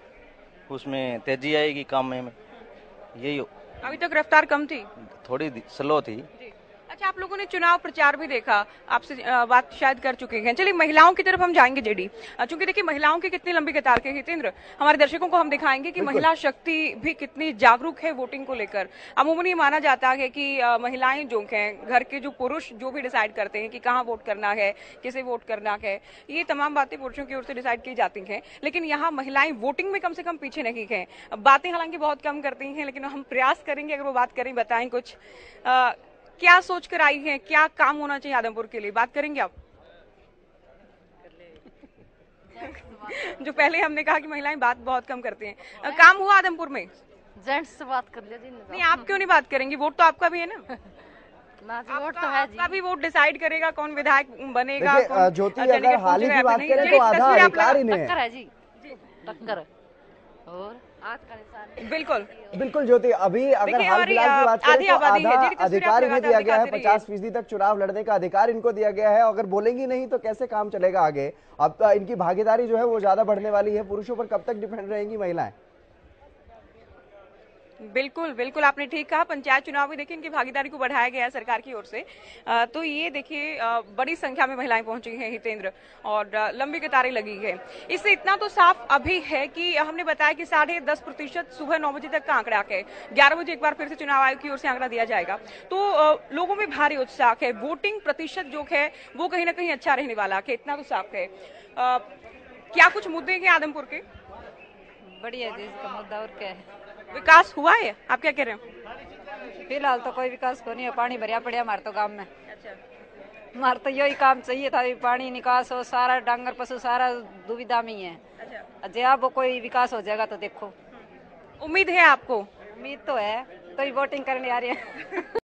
उसमें तेजी आएगी काम में, यही। अभी तक रफ्तार कम थी, थोड़ी स्लो थी। अच्छा, आप लोगों ने चुनाव प्रचार भी देखा, आपसे बात शायद कर चुके हैं। चलिए महिलाओं की तरफ हम जाएंगे जेडी, चूंकि देखिए महिलाओं की कितनी लंबी कतार के हितेंद्र, हमारे दर्शकों को हम दिखाएंगे कि महिला शक्ति भी कितनी जागरूक है वोटिंग को लेकर। अमूमन ये माना जाता है कि महिलाएं जो हैं, घर के जो पुरुष जो भी डिसाइड करते हैं कि कहाँ वोट करना है, किसे वोट करना है, ये तमाम बातें पुरुषों की ओर से डिसाइड की जाती हैं। लेकिन यहाँ महिलाएं वोटिंग में कम से कम पीछे नहीं हैं। बातें हालांकि बहुत कम करती हैं, लेकिन हम प्रयास करेंगे अगर वो बात करें, बताएं कुछ क्या सोच कर आई हैं, क्या काम होना चाहिए आदमपुर के लिए, बात करेंगे आप? जो पहले हमने कहा कि महिलाएं बात बहुत कम करती हैं, काम हुआ आदमपुर में? जेंट्स से बात कर लीजिए। नहीं, आप क्यों नहीं बात करेंगे? वोट तो आपका भी है ना? वोट तो है जी। आपका भी वोट डिसाइड करेगा कौन विधायक बनेगा। ज्योति, अगर हाल ही की बात करें तो आधा अधिकार इन्हें है। टक्कर है जी, टक्कर। और आज का निशान बिल्कुल बिल्कुल ज्योति, अभी अगर हाल फिलहाल की बात करें तो आधा अधिकार इन्हें दिया गया है, 50% तक चुनाव लड़ने का अधिकार इनको दिया गया है। अगर बोलेंगी नहीं तो कैसे काम चलेगा आगे? अब तो इनकी भागीदारी जो है वो ज्यादा बढ़ने वाली है। पुरुषों पर कब तक डिपेंड रहेंगी महिलाएं? बिल्कुल बिल्कुल, आपने ठीक कहा। पंचायत चुनाव में देखिए इनकी भागीदारी को बढ़ाया गया है सरकार की ओर से। तो ये देखिए बड़ी संख्या में महिलाएं पहुंची हैं हितेंद्र, और लंबी कतारें लगी है। इससे इतना तो साफ अभी है कि हमने बताया कि 10.5% सुबह 9 बजे तक का आंकड़ा है। 11 बजे एक बार फिर से चुनाव आयोग की ओर से आंकड़ा दिया जाएगा। तो लोगों में भारी उत्साह है, वोटिंग प्रतिशत जो है वो कहीं ना कहीं अच्छा रहने वाला है, इतना तो साफ है। क्या कुछ मुद्दे हैं आदमपुर के? बढ़िया जी, इसका मुद्दा और क्या है? विकास हुआ है, आप क्या कह रहे हो? फिलहाल तो कोई विकास को नहीं है, पानी भरिया पड़िया हमारे तो गांव में। अच्छा, हमारे तो यही काम चाहिए था, पानी निकास हो, सारा डांगर पशु सारा दुविधा में ही है। अच्छा, जब अब कोई विकास हो जाएगा तो देखो। उम्मीद है आपको? उम्मीद तो है, तो वोटिंग करने आ रही है।